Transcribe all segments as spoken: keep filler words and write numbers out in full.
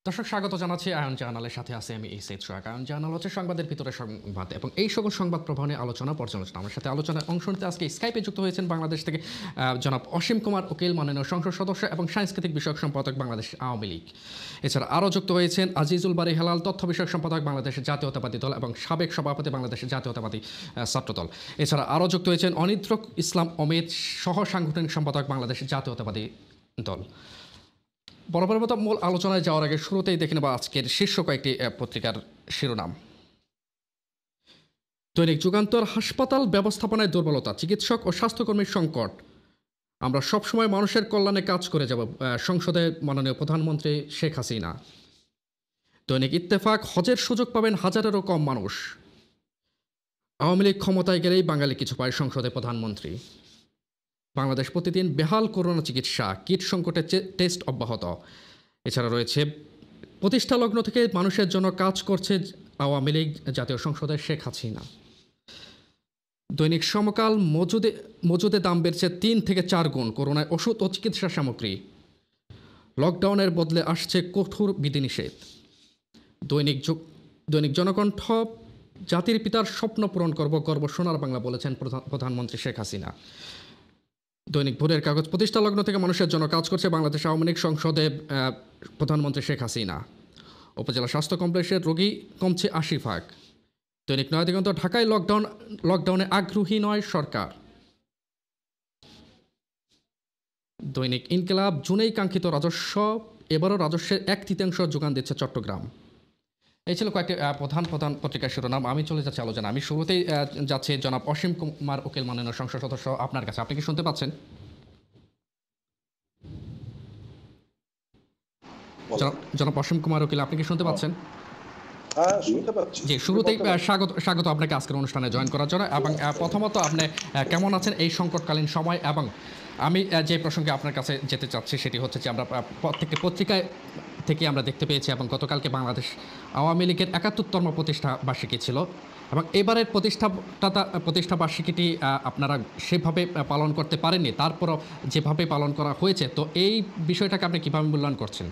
দর্শক স্বাগত জানাচ্ছি আয়ন জার্নালের সাথে আছে আমি এই সেট সোহাগ। আয়ন জার্নাল হচ্ছে সংবাদের ভিতরে সংবাদ এবং এই সকল সংবাদ প্রবাহ নিয়ে আলোচনা পর্যালোচনা। আমার সাথে আলোচনায় অংশ নিতে আজকে স্কাইপে যুক্ত হয়েছেন বাংলাদেশ থেকে জনাব অসীম কুমার উকিল, মাননীয় সংসদ সদস্য এবং সাংস্কৃতিক বিষয়ক সম্পাদক বাংলাদেশ আওয়ামী লীগ। এছাড়া আরও যুক্ত হয়েছেন আজিজুল বারী হেলাল, তথ্য বিষয়ক সম্পাদক বাংলাদেশের জাতীয়তাবাদী দল এবং সাবেক সভাপতি বাংলাদেশের জাতীয়তাবাদী ছাত্রদল। এছাড়া আরও যুক্ত হয়েছেন অনিন্দ্র ইসলাম অমিত, সহ সাংগঠনিক সম্পাদক বাংলাদেশের জাতীয়তাবাদী দল। বরাবর মতো মূল আলোচনায় যাওয়ার আগে শুরুতেই দেখে নেব আজকের শীর্ষ কয়েকটি পত্রিকার শিরোনাম। দৈনিক যুগান্তর, হাসপাতাল ব্যবস্থাপনায় দুর্বলতা, চিকিৎসক ও স্বাস্থ্যকর্মীর সংকট, আমরা সবসময় মানুষের কল্যাণে কাজ করে যাব, সংসদে মাননীয় প্রধানমন্ত্রী শেখ হাসিনা। দৈনিক ইত্তেফাক, হজের সুযোগ পাবেন হাজারেরও কম মানুষ, আওয়ামী লীগ ক্ষমতায় গেলেই বাঙালি কিছু পায়, সংসদে প্রধানমন্ত্রী। বাংলাদেশ প্রতিদিন, বেহাল করোনা চিকিৎসা, কিট সংকটে টেস্ট অব্যাহত। এছাড়া রয়েছে প্রতিষ্ঠা লগ্ন থেকে মানুষের জন্য কাজ করছে আওয়ামী লীগ, জাতীয় সংসদের শেখ হাসিনা। দৈনিক সমকাল, মজুদে মজুদে দাম বেড়েছে তিন থেকে চার গুণ, করোনায় ওষুধ ও চিকিৎসা সামগ্রী, লকডাউনের বদলে আসছে কঠোর বিধিনিষেধ। দৈনিক দৈনিক জনকণ্ঠ, জাতির পিতার স্বপ্ন পূরণ করব, গর্ব সোনার বাংলা বলেছেন প্রধানমন্ত্রী শেখ হাসিনা। দৈনিক ভোরের কাগজ, প্রতিষ্ঠা লগ্ন থেকে মানুষের জন্য কাজ করছে বাংলাদেশ আওয়ামী লীগ, সংসদে প্রধানমন্ত্রী শেখ হাসিনা। উপজেলা স্বাস্থ্য কমপ্লেক্সের রোগী কমছে আশি ভাগ। দৈনিক নয়াদিগন্ত, ঢাকায় লকডাউন লকডাউনে আগ্রহী নয় সরকার। দৈনিক ইনকিলাব, জুনেই কাঙ্ক্ষিত রাজস্ব, এবারও রাজস্বের এক তৃতীয়াংশ যোগান দিচ্ছে চট্টগ্রাম। এই ছিল কয়েকটি প্রধান প্রধান পত্রিকার শিরোনাম। আমি চলে যাচ্ছি আলোচনা। আমি শুরুতেই যাচ্ছি জনাব অসীম কুমার উকিল, মাননীয় সংসদ সদস্য, আপনার কাছে। আপনি কি শুনতে পাচ্ছেন? জনাব অসীম কুমার উকিল, আপনি কি শুনতে পাচ্ছেন? জি, শুরুতেই স্বাগত স্বাগত আপনাকে আজকের অনুষ্ঠানে জয়েন করার জন্য। এবং প্রথমত, আপনি কেমন আছেন এই সংকটকালীন সময়? এবং আমি যে প্রসঙ্গে আপনার কাছে যেতে চাচ্ছি সেটি হচ্ছে যে আমরা প্রত্যেকটি পত্রিকায় থেকে আমরা দেখতে পেয়েছি এবং গতকালকে বাংলাদেশ আওয়ামী লীগের একাত্তরতম প্রতিষ্ঠা বার্ষিকী ছিল এবং এবারের প্রতিষ্ঠাতা প্রতিষ্ঠা বার্ষিকীটি আপনারা সেভাবে পালন করতে পারেননি, তারপরও যেভাবে পালন করা হয়েছে, তো এই বিষয়টাকে আপনি কীভাবে মূল্যায়ন করছেন?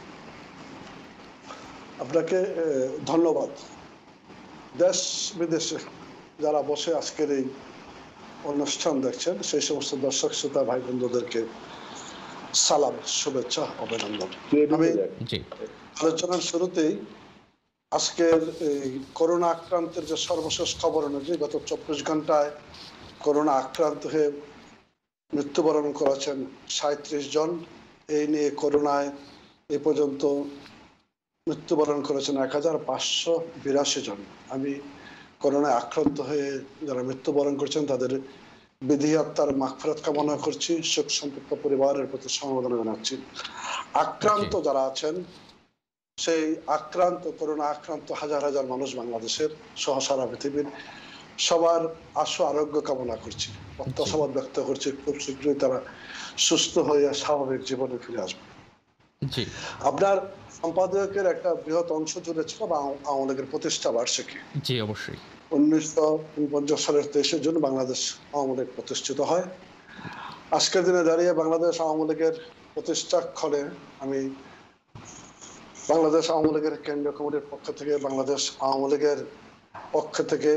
আপনাকে ধন্যবাদ। দেশ বিদেশে যারা বসে আজকের এই অনুষ্ঠান দেখছেন সেই সমস্ত দর্শক শ্রোতা ভাই বন্ধুদেরকে সালাম, শুভেচ্ছা, অভিনন্দন। আমি আলোচনার শুরুতেই আজকের এই করোনা আক্রান্তের যে সর্বশেষ খবর অনুযায়ী গত চব্বিশ ঘন্টায় করোনা আক্রান্ত হয়ে মৃত্যুবরণ করেছেন সাঁত্রিশ জন। এই নিয়ে করোনায় এ পর্যন্ত মৃত্যুবরণ করেছেন এক হাজার পাঁচশো বিরাশি জন। আমি করোনায় আক্রান্ত হয়ে যারা মৃত্যুবরণ করেছেন তাদের বিধি আত্মার মাগফিরাত কামনা করছি, শোক সন্তপ্ত পরিবারের প্রতি সমবেদনা জানাচ্ছি। আক্রান্ত যারা আছেন, সেই আক্রান্ত করোনা আক্রান্ত হাজার হাজার মানুষ বাংলাদেশের সহ সারা পৃথিবীর, সবার আশু আরোগ্য কামনা করছি, প্রত্যাশাবাদ ব্যক্ত করছি খুব শীঘ্রই তারা সুস্থ হয়ে স্বাভাবিক জীবনে ফিরে আসবে। আপনার সম্পাদকের একটা বৃহৎ অংশ জুড়ে ছিল আওয়ামী লীগের প্রতিষ্ঠা বার্ষিকী। জি, অবশ্যই। উনিশশো উনপঞ্চাশ সালের তেইশে জুন বাংলাদেশ আওয়ামী লীগ প্রতিষ্ঠিত হয়। আজকের দিনে দাঁড়িয়ে বাংলাদেশ আওয়ামী লীগের প্রতিষ্ঠাক্ষণে আমি বাংলাদেশ আওয়ামী লীগের কেন্দ্রীয় কমিটির পক্ষ থেকে, বাংলাদেশ আওয়ামী লীগের পক্ষ থেকে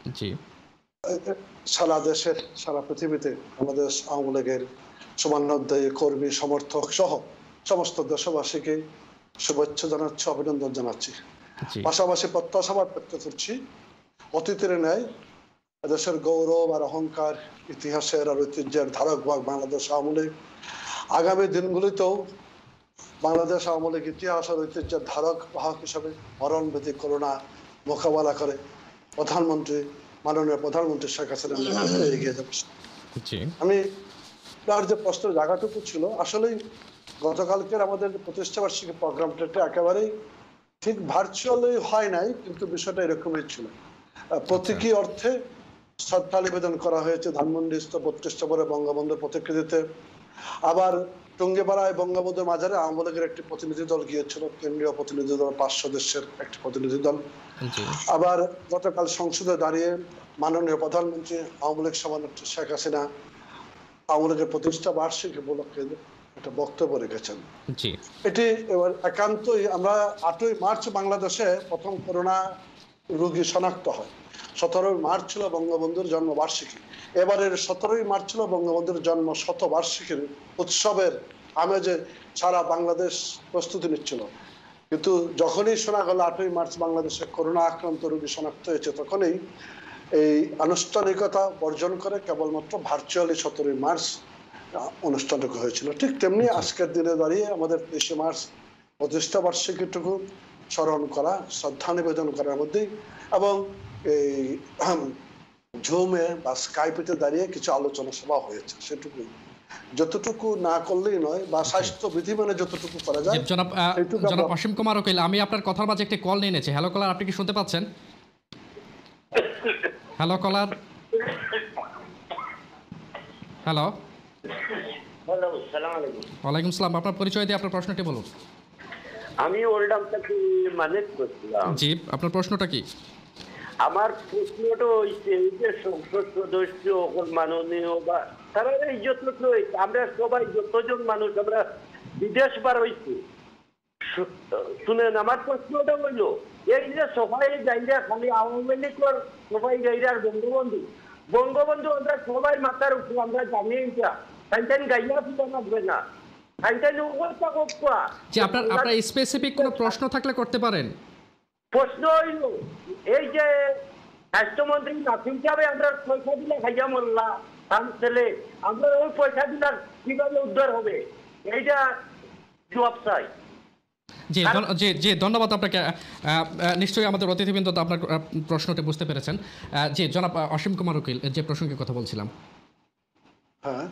সারা দেশের সারা পৃথিবীতে বাংলাদেশ আওয়ামী লীগের সমানোদ্দায়ী কর্মী সমর্থক সহ সমস্ত দেশবাসীকে শুভেচ্ছা জানাচ্ছি, অভিনন্দন জানাচ্ছি। পাশাপাশি প্রত্যাশাবাদ ব্যক্ত করছি অতীতের ন্যায় দেশের গৌরব আর অহংকার, ইতিহাসের আর ঐতিহ্যের ধারক ভাগ বাংলাদেশ আওয়ামী লীগ আগামী দিনগুলিতেও বাংলাদেশ আওয়ামী লীগ ইতিহাস আর ঐতিহ্যের ধারক বাহক হিসাবে মরণব্যাধি করোনা মোকাবেলা করে প্রধানমন্ত্রী মাননীয় প্রধানমন্ত্রী শেখ হাসিনা এগিয়ে যাচ্ছে। আমি তার যে প্রশ্নের জায়গাটুকু ছিল, আসলেই গতকালকের আমাদের প্রতিষ্ঠা বার্ষিকী প্রোগ্রামটা একেবারেই ঠিক ভার্চুয়ালি হয় নাই, কিন্তু বিষয়টা এরকমই ছিল। প্রতীকী অর্থে শ্রদ্ধা নিবেদন করা হয়েছে ধানমন্ডিস্থ প্রতিষ্ঠা করে বঙ্গবন্ধুর প্রতিকৃতিতে। আবার টুঙ্গিপাড়ায় বঙ্গবন্ধুর মাজারে আওয়ামী লীগের একটি প্রতিনিধি দল গিয়েছিল, কেন্দ্রীয় প্রতিনিধি দল, পাঁচ সদস্যের একটি প্রতিনিধি দল। আবার গতকাল সংসদে দাঁড়িয়ে মাননীয় প্রধানমন্ত্রী আওয়ামী লীগ সভানেত্রী শেখ হাসিনা আওয়ামী লীগের প্রতিষ্ঠা বার্ষিকী উপলক্ষে একটা বক্তব্য রেখেছেন। জি এটি এবার একান্তই আমরা আটই মার্চ বাংলাদেশে প্রথম করোনা রোগী শনাক্ত হয়। সতেরোই মার্চ ছিল বঙ্গবন্ধুর জন্মবার্ষিকী। এবারের সতেরোই মার্চ ছিল বঙ্গবন্ধুর জন্ম শতবার্ষিকীর উৎসবের আমেজে সারা বাংলাদেশ প্রস্তুতি নিচ্ছিল। কিন্তু যখনই শোনা গেল আটই মার্চ বাংলাদেশে করোনা আক্রান্ত রোগী শনাক্ত হয়েছে, তখনই এই আনুষ্ঠানিকতা বর্জন করে কেবলমাত্র ভার্চুয়ালি সতেরোই মার্চ অনুষ্ঠানটুকু হয়েছিল। ঠিক তেমনি আজকের দিনে দাঁড়িয়ে আমাদের তেইশে মার্চ প্রতিষ্ঠা বার্ষিকীটুকু স্মরণ করা, শ্রদ্ধা নিবেদন করার মধ্যেই, এবং এই ঝুমে বা স্কাইপেতে দাঁড়িয়ে কিছু আলোচনা সভা হয়েছে, সেটুকুই। যতটুকু না করলেই নয়, বা স্বাস্থ্য বিধি মেনে যতটুকু করা যায়। জনাব জনাব অসীম কুমার উকিল, আমি আপনার কথার মাঝে একটি কল নিয়ে নিয়েছি। হ্যালো কলার, আপনি কি শুনতে পাচ্ছেন? হ্যালো কলার, হ্যালো। হ্যালো, সালাম আলাইকুম। ওয়ালাইকুম সালাম। আপনার পরিচয় দিয়ে আপনার প্রশ্নটি বলুন। আমি ওল্ডাম থেকে ম্যানেজ করছিলাম। জি, আপনার প্রশ্নটা কি? আমার প্রশ্নটা হইছে, এই যে সংসদ সদস্য মাননীয় বা তারা এই যত আমরা সবাই যতজন মানুষ আমরা বিদেশ বার হইছি, শুনেন আমার প্রশ্নটা হইল, এই যে সবাই গাইরা খালি আওয়ামী লীগের সবাই গাইরার বঙ্গবন্ধু বঙ্গবন্ধু আমরা সবাই মাথার উপর আমরা জানি, এটা তাই গাইয়া ফিরা লাগবে না। জি, আপনার আপনার স্পেসিফিক কোনো প্রশ্ন থাকলে করতে পারেন। প্রশ্ন হইল, এই যে স্বাস্থ্যমন্ত্রী নাসিম সাহেব আমরা পয়সা দিলে খাইয়া মোল্লা ছেলে, আমরা ওই পয়সা দিলে কিভাবে উদ্ধার হবে, এইটা জবাব চাই। জি জি জি ধন্যবাদ আপনাকে। নিশ্চয়ই আমাদের অতিথিবৃন্দ আপনার প্রশ্নটি বুঝতে পেরেছেন। জি, জনাব অসীম কুমার উকিল, যে প্রসঙ্গে কথা বলছিলাম। হ্যাঁ,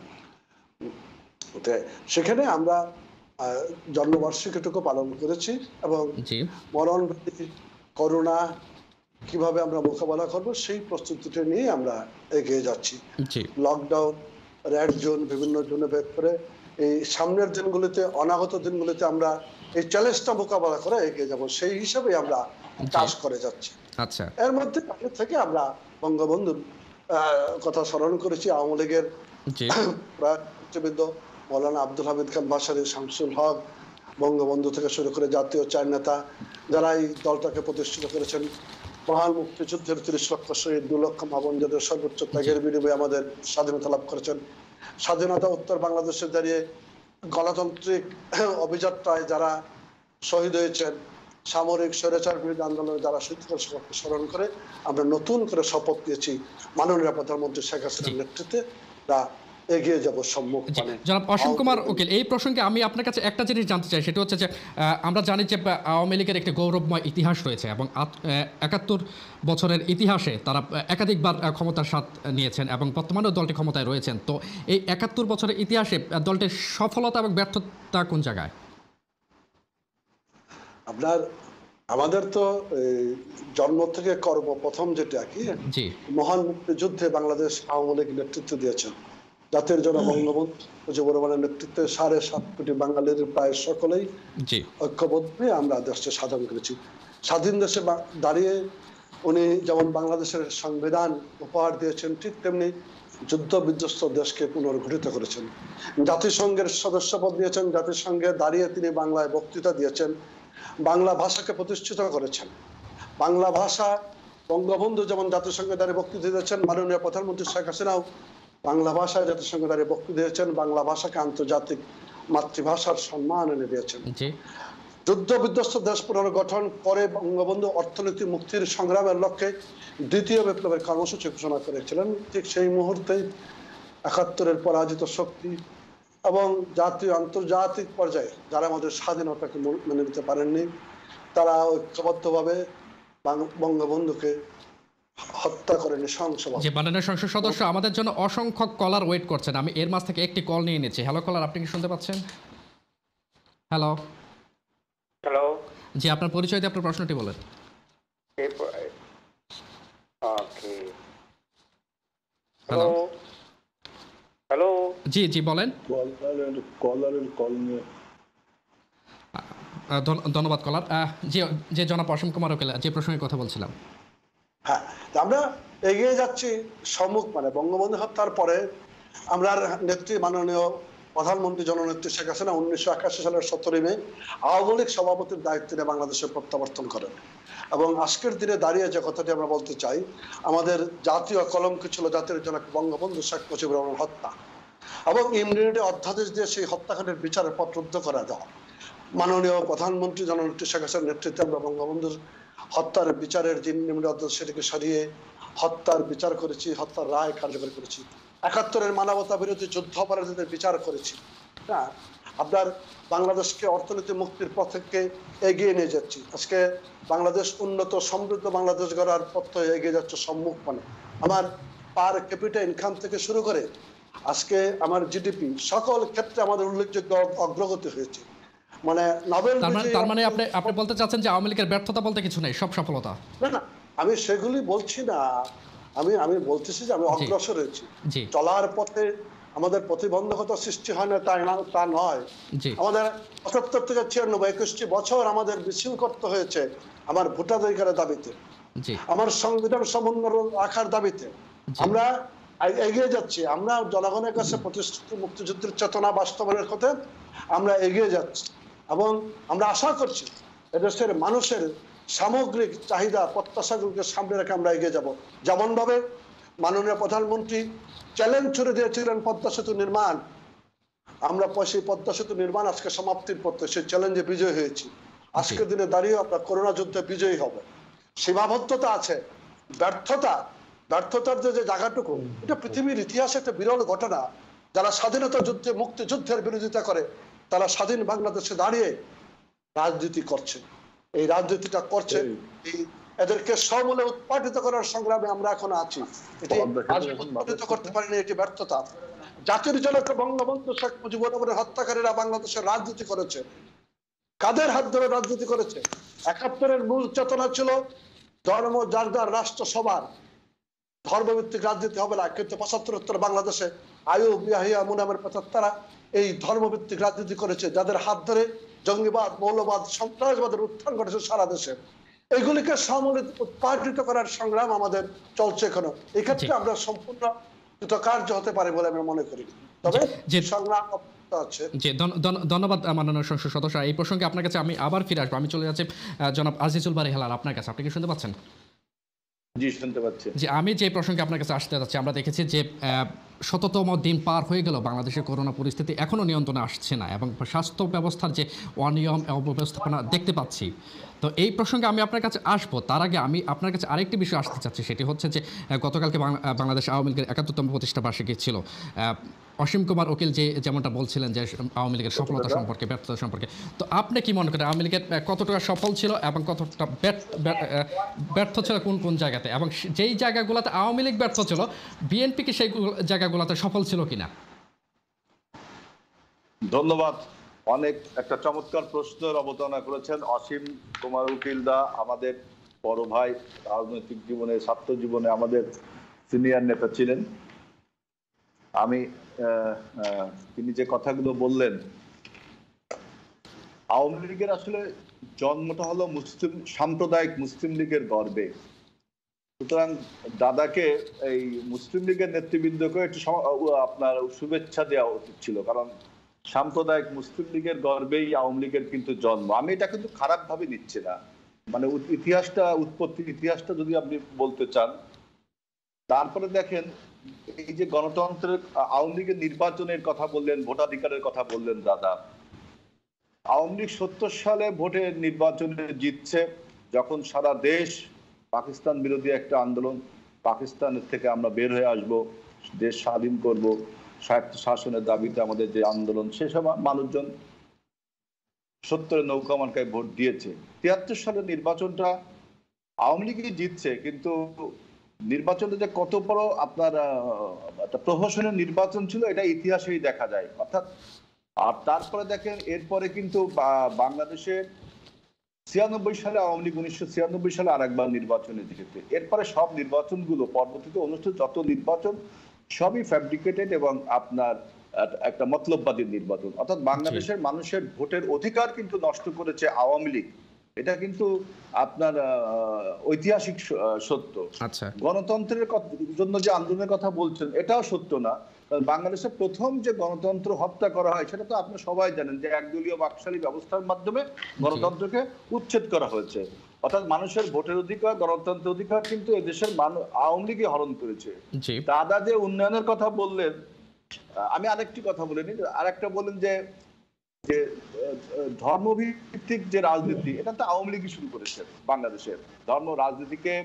সেখানে আমরা জন্মবার্ষিকীটুকু পালন করেছি, এবং মরণ করোনা কিভাবে আমরা মোকাবেলা করব সেই প্রস্তুতিটা নিয়ে আমরা এগিয়ে যাচ্ছি। লকডাউন, রেড জোন, বিভিন্ন জোনে ভেদ করে এই সামনের দিনগুলিতে, অনাগত দিনগুলিতে আমরা এই চ্যালেঞ্জটা মোকাবেলা করে এগিয়ে যাব, সেই হিসাবে আমরা কাজ করে যাচ্ছি। আচ্ছা, এর মধ্যে থেকে আমরা বঙ্গবন্ধুর কথা স্মরণ করেছি। আওয়ামী লীগের প্রায়বৃন্দ মৌলানা আব্দুল হামিদ খান বাসারি, শামসুল হক, বঙ্গবন্ধু থেকে শুরু করে জাতীয় চার নেতা যারা এই দলটাকে প্রতিষ্ঠিত করেছেন, মহান মুক্তিযুদ্ধের তিরিশ লক্ষ শহীদ, দু লক্ষ মাবন যাদের সর্বোচ্চ ত্যাগের বিনিময়ে আমাদের স্বাধীনতা লাভ করেছেন, স্বাধীনতা উত্তর বাংলাদেশে দাঁড়িয়ে গণতান্ত্রিক অভিযাত্রায় যারা শহীদ হয়েছেন, সামরিক স্বৈরাচার বিরোধী আন্দোলনে যারা শহীদ হয়েছেন, স্মরণ করে আমরা নতুন করে শপথ নিয়েছি মাননীয় প্রধানমন্ত্রী শেখ হাসিনার নেতৃত্বে তা এগিয়ে যাব সম্মুখ। জনাব অসীম কুমার উকিল, এই প্রসঙ্গে আমি আপনার কাছে একটা জিনিস জানতে চাই, সেটা হচ্ছে যে আমরা জানি যে আওয়ামী লীগের একটি গৌরবময় ইতিহাস রয়েছে, এবং একাত্তর বছরের ইতিহাসে তারা একাধিকবার ক্ষমতার স্বাদ নিয়েছেন, এবং বর্তমানেও দলটি ক্ষমতায় রয়েছেন। তো এই একাত্তর বছরের ইতিহাসে দলটির সফলতা এবং ব্যর্থতা কোন জায়গায়? আপনার আমাদের তো জন্ম থেকে কর্ম প্রথম যেটা কি, মহান মুক্তিযুদ্ধে বাংলাদেশ আওয়ামী লীগ নেতৃত্ব দিয়েছেন। জাতির জন্য বঙ্গবন্ধু মুজিবুর রহমানের নেতৃত্বে সাড়ে সাত কোটি বাঙালির প্রায় সকলেই ঐক্যবদ্ধ হয়ে আমরা দেশকে স্বাধীন করেছি। স্বাধীন দেশে দাঁড়িয়ে উনি যেমন বাংলাদেশের সংবিধান উপহার দিয়েছেন, ঠিক তেমনি যুদ্ধ বিধ্বস্ত দেশকে পুনর্গঠিত করেছেন। জাতিসংঘের সদস্যপদ দিয়েছেন, জাতিসংঘে দাঁড়িয়ে তিনি বাংলায় বক্তৃতা দিয়েছেন, বাংলা ভাষাকে প্রতিষ্ঠিত করেছেন। বাংলা ভাষা বঙ্গবন্ধু যেমন জাতিসংঘে দাঁড়িয়ে বক্তৃতা দিয়েছেন, মাননীয় প্রধানমন্ত্রী শেখ হাসিনাও বাংলা ভাষায় জাতিসংঘে দাঁড়িয়ে বক্তৃতা দিয়েছেন, বাংলা ভাষাকে আন্তর্জাতিক মাতৃভাষার সম্মান এনে দিয়েছেন। যুদ্ধ বিধ্বস্ত দেশ পুনর্গঠন করে বঙ্গবন্ধু অর্থনীতি মুক্তির সংগ্রামের লক্ষ্যে দ্বিতীয় বিপ্লবের কর্মসূচি ঘোষণা করেছিলেন। ঠিক সেই মুহূর্তে একাত্তরের পরাজিত শক্তি এবং জাতীয় আন্তর্জাতিক পর্যায়ে যারা আমাদের স্বাধীনতাকে মেনে নিতে পারেননি, তারা ঐক্যবদ্ধভাবে বঙ্গবন্ধুকে হত্যা করে নৃশংসভাবে। যে মাননীয় সংসদ সদস্য আমাদের জন্য অসংখ্য কলার ওয়েট করছেন, আমি এর মাঝ থেকে একটি কল নিয়ে নিচ্ছি। হ্যালো কলার, আপনি কি শুনতে পাচ্ছেন? হ্যালো হ্যালো, জি, আপনার পরিচয় দিয়ে আপনার প্রশ্নটি বলেন। হ্যালো হ্যালো, জি জি বলেন। ধন্যবাদ কলার। যে যে জনাব অসীম কুমার উকিল, যে প্রসঙ্গে কথা বলছিলাম। হ্যাঁ, আমরা এগিয়ে যাচ্ছি সম্মুখ, মানে বঙ্গবন্ধু হত্যার পরে আমরা নেত্রী মাননীয় প্রধানমন্ত্রী জননেত্রী শেখ হাসিনা উনিশশো একাশি সালের সতেরোই মে আওয়ামী লীগ সভাপতির দায়িত্ব নিয়ে বাংলাদেশে প্রত্যাবর্তন করেন। এবং আজকের দিনে দাঁড়িয়ে যে কথাটি আমরা বলতে চাই, আমাদের জাতীয় কলঙ্ক ছিল জাতির জনক বঙ্গবন্ধু শেখ মুজিবুর রহমান হত্যা, এবং ইমিউনিটি অধ্যাদেশ দিয়ে সেই হত্যাকাণ্ডের বিচারের পথ রুদ্ধ করা দেওয়া। মাননীয় প্রধানমন্ত্রী জননেত্রী শেখ হাসিনার নেতৃত্বে আমরা বঙ্গবন্ধুর হত্যার বিচারের যে ইমিউনিটি অধ্যাদেশ সেটিকে সরিয়ে হত্যার বিচার করেছি, হত্যার রায় কার্যকর করেছি। একাত্তরের মানবতা বিরোধী যুদ্ধ অপরাধীদের বিচার করেছি। হ্যাঁ, আপনার বাংলাদেশকে অর্থনীতি মুক্তির পথে এগিয়ে নিয়ে যাচ্ছি। আজকে বাংলাদেশ উন্নত সমৃদ্ধ বাংলাদেশ গড়ার পথে এগিয়ে যাচ্ছে সম্মুখ মানে। আমার পার ক্যাপিটা ইনকাম থেকে শুরু করে আজকে আমার জিডিপি সকল ক্ষেত্রে আমাদের উল্লেখযোগ্য অগ্রগতি হয়েছে। মানে নোবেল তার মানে আপনি আপনি বলতে চাচ্ছেন যে আওয়ামী লীগের ব্যর্থতা বলতে কিছু নেই, সব সফলতা? না না, আমি সেগুলি বলছি না। আমি আমি বলতেছি যে আমি অগ্রসর হয়েছি। চলার পথে আমাদের প্রতিবন্ধকতা সৃষ্টি হয় না তাই না, তা নয়। আমাদের পঁচাত্তর থেকে ছিয়ানব্বই একুশটি বছর আমাদের মিছিল করতে হয়েছে আমার ভোটাধিকারের দাবিতে, আমার সংবিধান সমুন্নত রাখার দাবিতে। আমরা এগিয়ে যাচ্ছি, আমরা জনগণের কাছে প্রতিষ্ঠিত মুক্তিযুদ্ধের চেতনা বাস্তবায়নের পথে আমরা এগিয়ে যাচ্ছি, এবং আমরা আশা করছি এদেশের মানুষের সামগ্রিক চাহিদা প্রত্যাশাগুলোকে সামনে রেখে আমরা এগিয়ে যাব। যেমন ভাবে মাননীয় প্রধানমন্ত্রী চ্যালেঞ্জ ছুড়ে দিয়েছিলেন পদ্মা সেতু নির্মাণ, আমরা সেই পদ্মা সেতু নির্মাণ আজকে সমাপ্তির পথে, সেই চ্যালেঞ্জে বিজয় হয়েছি। আজকের দিনে দাঁড়িয়ে আমরা করোনা যুদ্ধে বিজয়ী হবে। সীমাবদ্ধতা আছে, ব্যর্থতা, ব্যর্থতার যে জায়গাটুকু, এটা পৃথিবীর ইতিহাসে একটা বিরল ঘটনা। যারা স্বাধীনতা যুদ্ধে মুক্তিযুদ্ধের বিরোধিতা করে তারা স্বাধীন বাংলাদেশে দাঁড়িয়ে রাজনীতি করছে। এই রাজনীতিটা করছে, এই এদেরকে সমূলে উৎপাদিত করার সংগ্রামে আমরা এখন আছি। এটি উৎপাদিত করতে পারিনি, এটি ব্যর্থতা। জাতির জনক বঙ্গবন্ধু শেখ মুজিবুর রহমানের হত্যাকারীরা বাংলাদেশের রাজনীতি করেছে। কাদের হাত ধরে রাজনীতি করেছে? একাত্তরের মূল চেতনা ছিল ধর্ম যার যার রাষ্ট্র সবার, ধর্মভিত্তিক রাজনীতি হবে না। কিন্তু পঁচাত্তর উত্তর বাংলাদেশে আয়ুব, ইয়াহিয়া, মুনামের তারা এই ধর্মভিত্তিক রাজনীতি করেছে, যাদের হাত ধরে জঙ্গিবাদ, মৌলবাদ, সন্ত্রাসবাদের উত্থান ঘটেছে সারা দেশে। এইগুলিকে সমূলে উৎপাদিত করার সংগ্রাম আমাদের চলছে এখনো। এই ক্ষেত্রে আমরা সম্পূর্ণ কৃতকার্য হতে পারি বলে আমি মনে করি, তবে সংগ্রাম আছে। জি, ধন্যবাদ মাননীয় সংসদ সদস্য। এই প্রসঙ্গে আপনার কাছে আমি আবার ফিরে আসবো। আমি চলে যাচ্ছি জনাব আজিজুল বারী হেলাল আপনার কাছে। আপনি কি শুনতে পাচ্ছেন? জি, শুনতে পাচ্ছি। জি, আমি যে প্রসঙ্গে আপনার কাছে আসতে যাচ্ছি, আমরা দেখেছি যে শততম দিন পার হয়ে গেল, বাংলাদেশের করোনা পরিস্থিতি এখনও নিয়ন্ত্রণে আসছে না, এবং স্বাস্থ্য ব্যবস্থার যে অনিয়ম অব্যবস্থাপনা দেখতে পাচ্ছি। তো এই প্রসঙ্গে আমি আপনার কাছে আসবো, তার আগে আমি আপনার কাছে আরেকটি বিষয় আসতে চাচ্ছি। সেটি হচ্ছে যে গতকালকে বাংলাদেশ আওয়ামী লীগের একাত্তরতম প্রতিষ্ঠা বার্ষিকী ছিল। অসীম কুমার উকিল যে যেমনটা বলছিলেন যে আওয়ামী লীগের সফলতা সম্পর্কে, ব্যর্থতা সম্পর্কে, তো আপনি কি মনে করেন আওয়ামী লীগের কতটা সফল ছিল এবং কতটা ব্যর্থ ছিল কোন কোন জায়গাতে, এবং যেই জায়গাগুলোতে আওয়ামী লীগ ব্যর্থ ছিল বিএনপি কি সেই জায়গাগুলোতে সফল ছিল কিনা? ধন্যবাদ। অনেক একটা চমৎকার প্রশ্নের অবতারণা করেছেন অসীম কুমার উকিলদা, আমাদের বড় ভাই, রাজনৈতিক জীবনে, ছাত্র জীবনে আমাদের সিনিয়র নেতা ছিলেন। আমি তিনি যে কথাগুলো বললেন, আওয়ামী লীগের আসলে জন্মটা হলো মুসলিম সাম্প্রদায়িক মুসলিম লীগের গর্বে। সুতরাং দাদাকে এই মুসলিম লীগের নেতৃবৃন্দকে একটু আপনার শুভেচ্ছা দেওয়া উচিত ছিল, কারণ সাম্প্রদায়িক মুসলিম লীগের গর্বেই আওয়ামী লীগের কিন্তু জন্ম। আমি এটা কিন্তু খারাপ ভাবে নিচ্ছি না, মানে ইতিহাসটা, উৎপত্তি ইতিহাসটা যদি আপনি বলতে চান। তারপরে দেখেন এই যে গণতন্ত্রের, আওয়ামী লীগের নির্বাচনের কথা বললেন, ভোটাধিকারের কথা বললেন দাদা। আওয়ামী লীগ সত্তর সালে ভোটে নির্বাচনে জিতছে, যখন সারা দেশ পাকিস্তান বিরোধী একটা আন্দোলন, পাকিস্তানের থেকে আমরা বের হয়ে আসব, দেশ স্বাধীন করব, স্বায়ত্ত শাসনের দাবিতে আমাদের যে আন্দোলন, সে সময় মানুষজন সত্তরের নৌকা মার্কায় ভোট দিয়েছে। তিয়াত্তর সালের নির্বাচনটা আওয়ামী লীগই জিতছে, কিন্তু নির্বাচনে যে কত বড় আপনার একটা প্রহসনের নির্বাচন ছিল এটা ইতিহাসেই দেখা যায়। অর্থাৎ আর তারপরে দেখেন এরপরে কিন্তু বাংলাদেশে ছিয়ানব্বই সালে আওয়ামী লীগ উনিশশো ছিয়ানব্বই সালে আর একবার নির্বাচনে জিতেছে। এরপরে সব নির্বাচনগুলো পরবর্তীতে অনুষ্ঠিত যত নির্বাচন সবই ফ্যাব্রিকেটেড এবং আপনার একটা মতলববাদী নির্বাচন। অর্থাৎ বাংলাদেশের মানুষের ভোটের অধিকার কিন্তু নষ্ট করেছে আওয়ামী লীগ। এটা কিন্তু আপনার ঐতিহাসিক সত্য। গণতন্ত্রের জন্য যে আন্দোলনের কথা বলছেন এটাও সত্য না, বাংলাদেশে প্রথম যে গণতন্ত্র হত্যা করা হয় সেটা তো আপনি সবাই জানেন যে একদলীয় বাকশালী ব্যবস্থার মাধ্যমে গণতন্ত্রকে উচ্ছেদ করা হয়েছে। অর্থাৎ মানুষের ভোটের অধিকার, গণতন্ত্রের অধিকার কিন্তু এদেশের মানুষ আওয়ামী লীগই হরণ করেছে। দাদা যে উন্নয়নের কথা বললেন, আমি আরেকটি কথা বলে নিই। আরেকটা বলেন যে যে ধর্মভিত্তিক যে রাজনীতি, এটা তো আওয়ামী লীগই শুরু করেছে বাংলাদেশের। ধর্ম রাজনীতিকে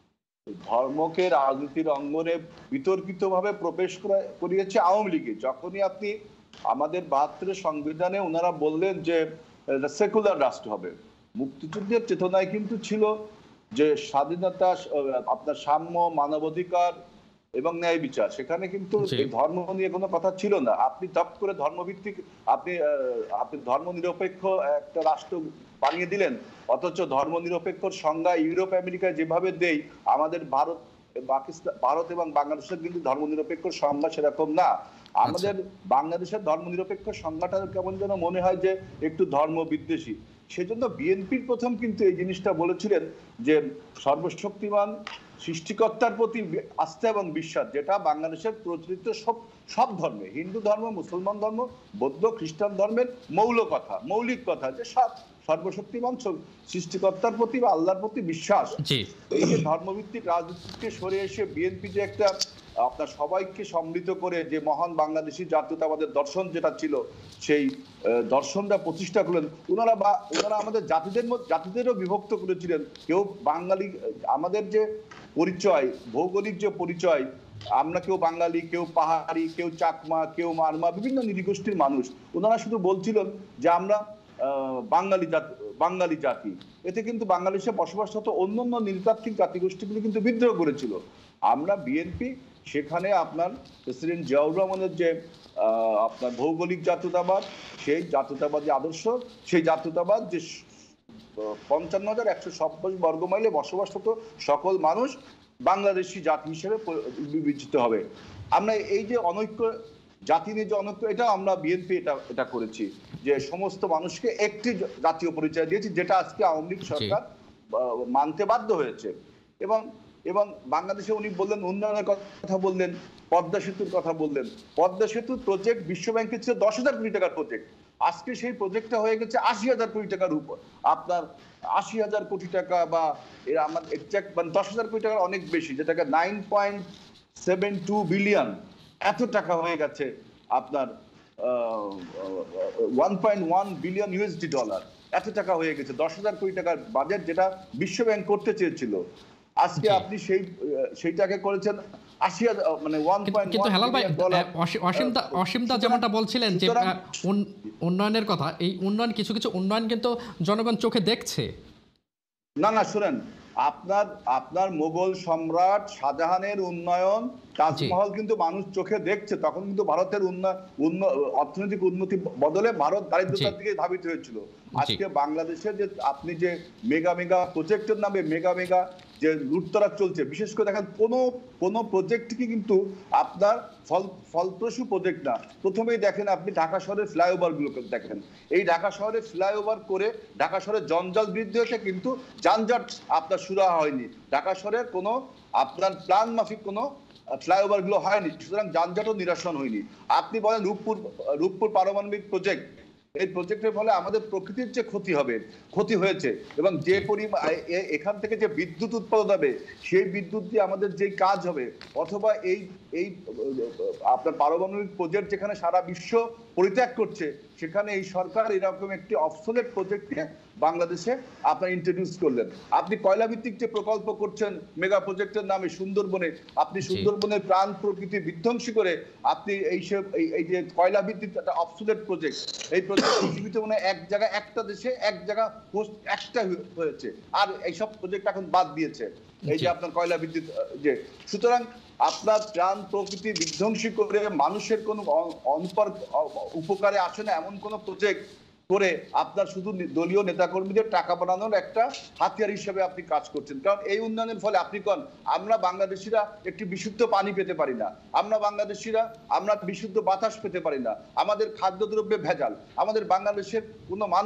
ধর্মকে রাজনীতির অঙ্গনে বিতর্কিত ভাবে প্রবেশ করিয়েছে আওয়ামী লীগে। যখনই আপনি আমাদের বাহাত্তরের সংবিধানে ওনারা বললেন যে সেকুলার রাষ্ট্র হবে, মুক্তিযুদ্ধের চেতনায় কিন্তু ছিল যে স্বাধীনতা, আপনার সাম্য, মানবাধিকার এবং ন্যায় বিচার। সেখানে কিন্তু ধর্ম নিয়ে কোনো কথা ছিল না। আপনি তপ করে ধর্মভিত্তিক আপনি আপনি ধর্ম নিরপেক্ষ একটা রাষ্ট্র বানিয়ে দিলেন, অথচ ধর্ম নিরপেক্ষর সংজ্ঞা ইউরোপ আমেরিকায় যেভাবে দেই, আমাদের ভারত পাকিস্তান ভারত এবং বাংলাদেশের কিন্তু ধর্ম নিরপেক্ষ সংজ্ঞা সেরকম না। আমাদের বাংলাদেশের ধর্ম নিরপেক্ষ সংজ্ঞাটা কেমন যেন মনে হয় যে একটু ধর্ম বিদ্বেষী। সেজন্য বিএনপির প্রথম কিন্তু এই জিনিসটা বলেছিলেন যে সর্বশক্তিমান সৃষ্টিকর্তার প্রতি আস্থা এবং বিশ্বাস, যেটা বাংলাদেশের প্রচলিত সব সব ধর্মে, হিন্দু ধর্ম, মুসলমান ধর্ম, বৌদ্ধ, খ্রিস্টান ধর্মের মৌল কথা, মৌলিক কথা, যে সব সর্বশক্তিমান সৃষ্টিকর্তার প্রতি বা আল্লাহর প্রতি বিশ্বাস। এই যে ধর্মভিত্তিক রাজনীতিকে সরে এসে বিএনপি যে একটা আপনার সবাইকে সম্মিলিত করে যে মহান বাংলাদেশী জাতীয়তাবাদের দর্শন যেটা ছিল, সেই দর্শনটা প্রতিষ্ঠা করলেন ওনারা। বা ওনারা আমাদের জাতিদের মধ্যে জাতিদেরও বিভক্ত করেছিলেন। কেউ বাঙালি, আমাদের যে পরিচয়, ভৌগোলিক যে পরিচয়, আমরা কেউ বাঙালি, কেউ পাহাড়ি, কেউ চাকমা, কেউ মারমা, বিভিন্ন নৃগোষ্ঠীর মানুষ। ওনারা শুধু বলছিলেন যে আমরা বাঙালি জাতি, বাঙালি জাতি। এতে কিন্তু বাংলাদেশে বসবাসরত অন্যান্য নৃতাত্ত্বিক জাতিগোষ্ঠীগুলি কিন্তু বিদ্রোহ করেছিল। আমরা বিএনপি সেখানে আপনার প্রেসিডেন্ট জিয়াউর রহমানের যে আপনার ভৌগোলিক জাতীয়তাবাদ, সেই জাতীয়তাবাদী আদর্শ, সেই জাতীয়তাবাদ যে পঞ্চান্ন হাজার একশো ছাব্বিশ বর্গ মাইলে বসবাসরত সকল মানুষ বাংলাদেশি জাতি হিসেবে বিবেচিত হবে। আমরা এই যে অনৈক্য, জাতি নিয়ে যে অনৈক্য, এটা আমরা বিএনপি এটা এটা করেছি যে সমস্ত মানুষকে একটি জাতীয় পরিচয় দিয়েছি, যেটা আজকে আওয়ামী লীগ সরকার মানতে বাধ্য হয়েছে। এবং এবং বাংলাদেশে উনি বললেন উন্নয়নের কথা বললেন, পদ্মা সেতুর কথা বললেন। পদ্মা সেতুর প্রজেক্ট বিশ্ব ব্যাংকের ছিল দশ হাজার কোটি টাকার প্রজেক্ট, আজকে সেই প্রজেক্টটা হয়ে গেছে আশি হাজার কোটি টাকার উপর। আপনার আশি হাজার কোটি টাকা বা এরা আমার এক্সাক্ট মানে দশ হাজার কোটি টাকার অনেক বেশি, যেটাকে nine point seven two billion এত টাকা হয়ে গেছে আপনার one point one billion USD dollar, এত টাকা হয়ে গেছে। দশ হাজার কোটি টাকার বাজেট যেটা বিশ্ব ব্যাংক করতে চেয়েছিল, আজকে আপনি সেই সেইটাকে করেছেন আশি হাজার মানে ওয়ান পয়েন্ট কিন্তু হেলাল ভাই, অসীমদা অসীমদা যেমনটা বলছিলেন যে উন্নয়নের কথা, এই উন্নয়ন কিছু কিছু উন্নয়ন কিন্তু জনগণ চোখে দেখছে। না না শুনেন, আপনার আপনার মোগল সম্রাট শাহজাহানের উন্নয়ন, তাজমহল কিন্তু মানুষ চোখে দেখছে। তখন কিন্তু ভারতের উন্নয়ন, অর্থনৈতিক উন্নতি বদলে ভারত দারিদ্রতার দিকে ধাবিত হয়েছিল। আজকে বাংলাদেশে যে আপনি যে মেগা মেগা প্রজেক্টের নামে মেগা মেগা যে লুটতরাজ চলছে, বিশেষ করে দেখেন কোনো কোনো প্রজেক্টকে কিন্তু আপনার ফল ফলপ্রসূ প্রজেক্ট না। প্রথমেই দেখেন আপনি ঢাকা শহরের ফ্লাইওভারগুলোকে দেখেন, এই ঢাকা শহরে ফ্লাইওভার করে ঢাকা শহরের জঞ্জাল বৃদ্ধি হয়েছে, কিন্তু যানজট আপনার শুরু হয়নি। ঢাকা শহরের কোনো আপনার প্ল্যান মাফিক কোনো ফ্লাইওভার গুলো হয়নি, সুতরাং যানজটও নিরসন হয়নি। আপনি বলেন রূপপুর রূপপুর পারমাণবিক প্রজেক্ট, এই প্রজেক্টের ফলে আমাদের প্রকৃতির যে ক্ষতি হবে, ক্ষতি হয়েছে, এবং যে পরিমাণ এখান থেকে যে বিদ্যুৎ উৎপাদন হবে, সেই বিদ্যুৎ দিয়ে আমাদের যে কাজ হবে, অথবা এই এই আপনার পারমাণবিক প্রজেক্ট যেখানে সারা বিশ্ব পরিত্যাগ করছে, সেখানে এই সরকার এরকম একটি অবসলেট প্রজেক্টকে বাংলাদেশে আপনার ইন্ট্রোডিউস করলেন। আপনি কয়লা ভিত্তিক যে প্রকল্প করছেন মেগা প্রজেক্টের নামে সুন্দরবনে, আপনি সুন্দরবনের প্রাণ প্রকৃতি বিধ্বংসী করে আপনি এই এই যে কয়লা ভিত্তিক একটা অবসলেট প্রজেক্ট, এই প্রজেক্ট পৃথিবীতে মনে এক জায়গায় একটা দেশে এক জায়গা পোস্ট একটা হয়েছে, আর এইসব প্রজেক্ট এখন বাদ দিয়েছে এই যে আপনার কয়লা বিদ্যুৎ যে। সুতরাং আপনার প্রাণ প্রকৃতি বিধ্বংসী করে মানুষের কোনো অনুপার উপকারে আসে না এমন কোন প্রজেক্ট করে আপনার শুধু দলীয় নেতাকর্মীদের টাকা বানানোর একটা হাতিয়ার হিসেবে আপনি কাজ করছেন। কারণ এই উন্নয়নের ফলে আপনি কোন আমরা বাংলাদেশিরা একটি বিশুদ্ধ পানি পেতে পারি না, আমরা বাংলাদেশিরা আমরা বিশুদ্ধ বাতাস পেতে পারি না, আমাদের খাদ্যদ্রব্যে ভেজাল, আমাদের বাংলাদেশের কোনো মানুষ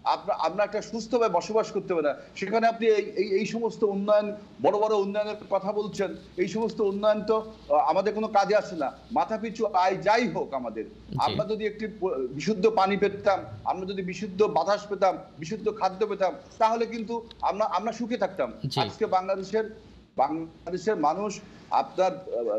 আমরা আমরা একটা সুস্থভাবে বসবাস করতে পারি না। সেখানে আপনি এই এই সমস্ত উন্নয়ন, বড় বড় উন্নয়নের কথা বলছেন, এই সমস্ত উন্নয়ন তো আমাদের কোনো কাজে আসে না। মাথা পিছু আয় যাই হোক আমাদের, আমরা যদি একটি বিশুদ্ধ পানি পেতাম, আমরা যদি বিশুদ্ধ বাতাস পেতাম, বিশুদ্ধ খাদ্য পেতাম, তাহলে কিন্তু আমরা আমরা সুখে থাকতাম। আজকে বাংলাদেশের বাংলাদেশের মানুষ আপনার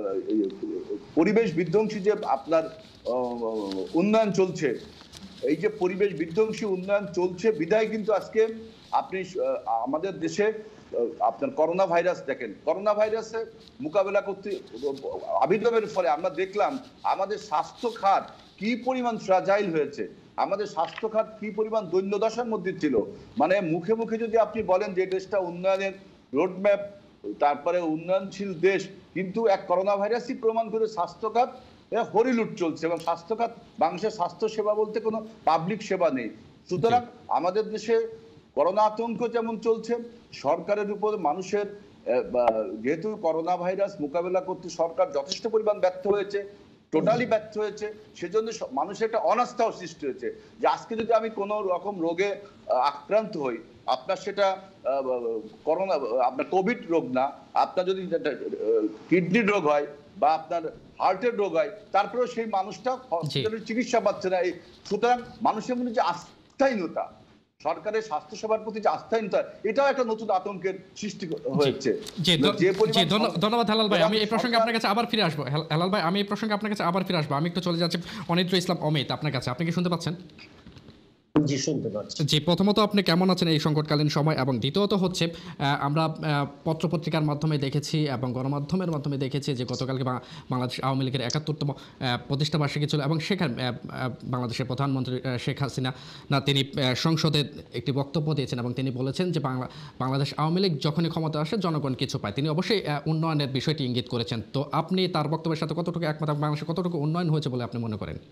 পরিবেশ বিধ্বংসী যে আপনার উন্নয়ন চলছে, এই যে পরিবেশ বিধ্বংসী উন্নয়ন চলছে বিধায় কিন্তু আজকে আপনি আমাদের দেশে আপনার করোনা ভাইরাস দেখেন, করোনা ভাইরাসে মোকাবেলা করতে আবির্ভাবের ফলে আমরা দেখলাম আমাদের স্বাস্থ্য খাত কি পরিমাণ ফ্রাজাইল হয়েছে, আমাদের স্বাস্থ্য খাত কি পরিমাণ দৈন্যদশার মধ্যে ছিল। মানে মুখে মুখে যদি আপনি বলেন যে দেশটা উন্নয়নের রোডম্যাপ, তারপরে উন্নয়নশীল দেশ, কিন্তু এক করোনা ভাইরাসই প্রমাণ করে স্বাস্থ্য খাত হরিলুট চলছে এবং স্বাস্থ্য খাত বাংলাদেশের স্বাস্থ্য সেবা বলতে কোনো পাবলিক সেবা নেই। সুতরাং আমাদের দেশে করোনা আতঙ্ক যেমন চলছে, সরকারের উপর মানুষের যেহেতু করোনা ভাইরাস মোকাবেলা করতে সরকার যথেষ্ট পরিমাণ ব্যর্থ হয়েছে, টোটালি ব্যর্থ হয়েছে, সেজন্য মানুষের একটা অনাস্থাও সৃষ্টি হয়েছে যে আজকে যদি আমি কোনো রকম রোগে আক্রান্ত হই, আপনার সেটা করোনা আপনার কোভিড রোগ না, আপনার যদি কিডনির রোগ হয় বা আপনার হার্টের রোগ হয়, তারপরেও সেই মানুষটা হসপিটালের চিকিৎসা পাচ্ছে না। সুতরাং মানুষের মধ্যে যে আস্থাহীনতা, সরকারের স্বাস্থ্য সেবার প্রতি যে আস্থাহীনতা, এটাও একটা নতুন আতঙ্কের সৃষ্টি হয়েছে। ধন্যবাদ হেলাল ভাই, আমি এই প্রসঙ্গে আপনার কাছে আবার ফিরে আসবো। হেলাল ভাই, আমি এই প্রসঙ্গে আপনার কাছে আবার ফিরে আসবো। আমি একটু চলে যাচ্ছি অনিন্দ্র ইসলাম অমিত আপনার কাছে। আপনি কি শুনতে পাচ্ছেন? জি, শুনতে পাচ্ছি। জি, প্রথমত আপনি কেমন আছেন এই সংকটকালীন সময়, এবং দ্বিতীয়ত হচ্ছে আমরা পত্রপত্রিকার মাধ্যমে দেখেছি এবং গণমাধ্যমের মাধ্যমে দেখেছি যে গতকালকে বাংলাদেশ আওয়ামী লীগের একাত্তরতম প্রতিষ্ঠা বার্ষিকী ছিল এবং সেখানে বাংলাদেশের প্রধানমন্ত্রী শেখ হাসিনা না তিনি সংসদে একটি বক্তব্য দিয়েছেন এবং তিনি বলেছেন যে বাংলা বাংলাদেশ আওয়ামী লীগ যখনই ক্ষমতা আসে জনগণ কিছু পায়। তিনি অবশ্যই উন্নয়নের বিষয়টি ইঙ্গিত করেছেন। তো আপনি তার বক্তব্যের সাথে কতটুকু একমত, বাংলাদেশে কতটুকু উন্নয়ন হয়েছে বলে আপনি মনে করেন?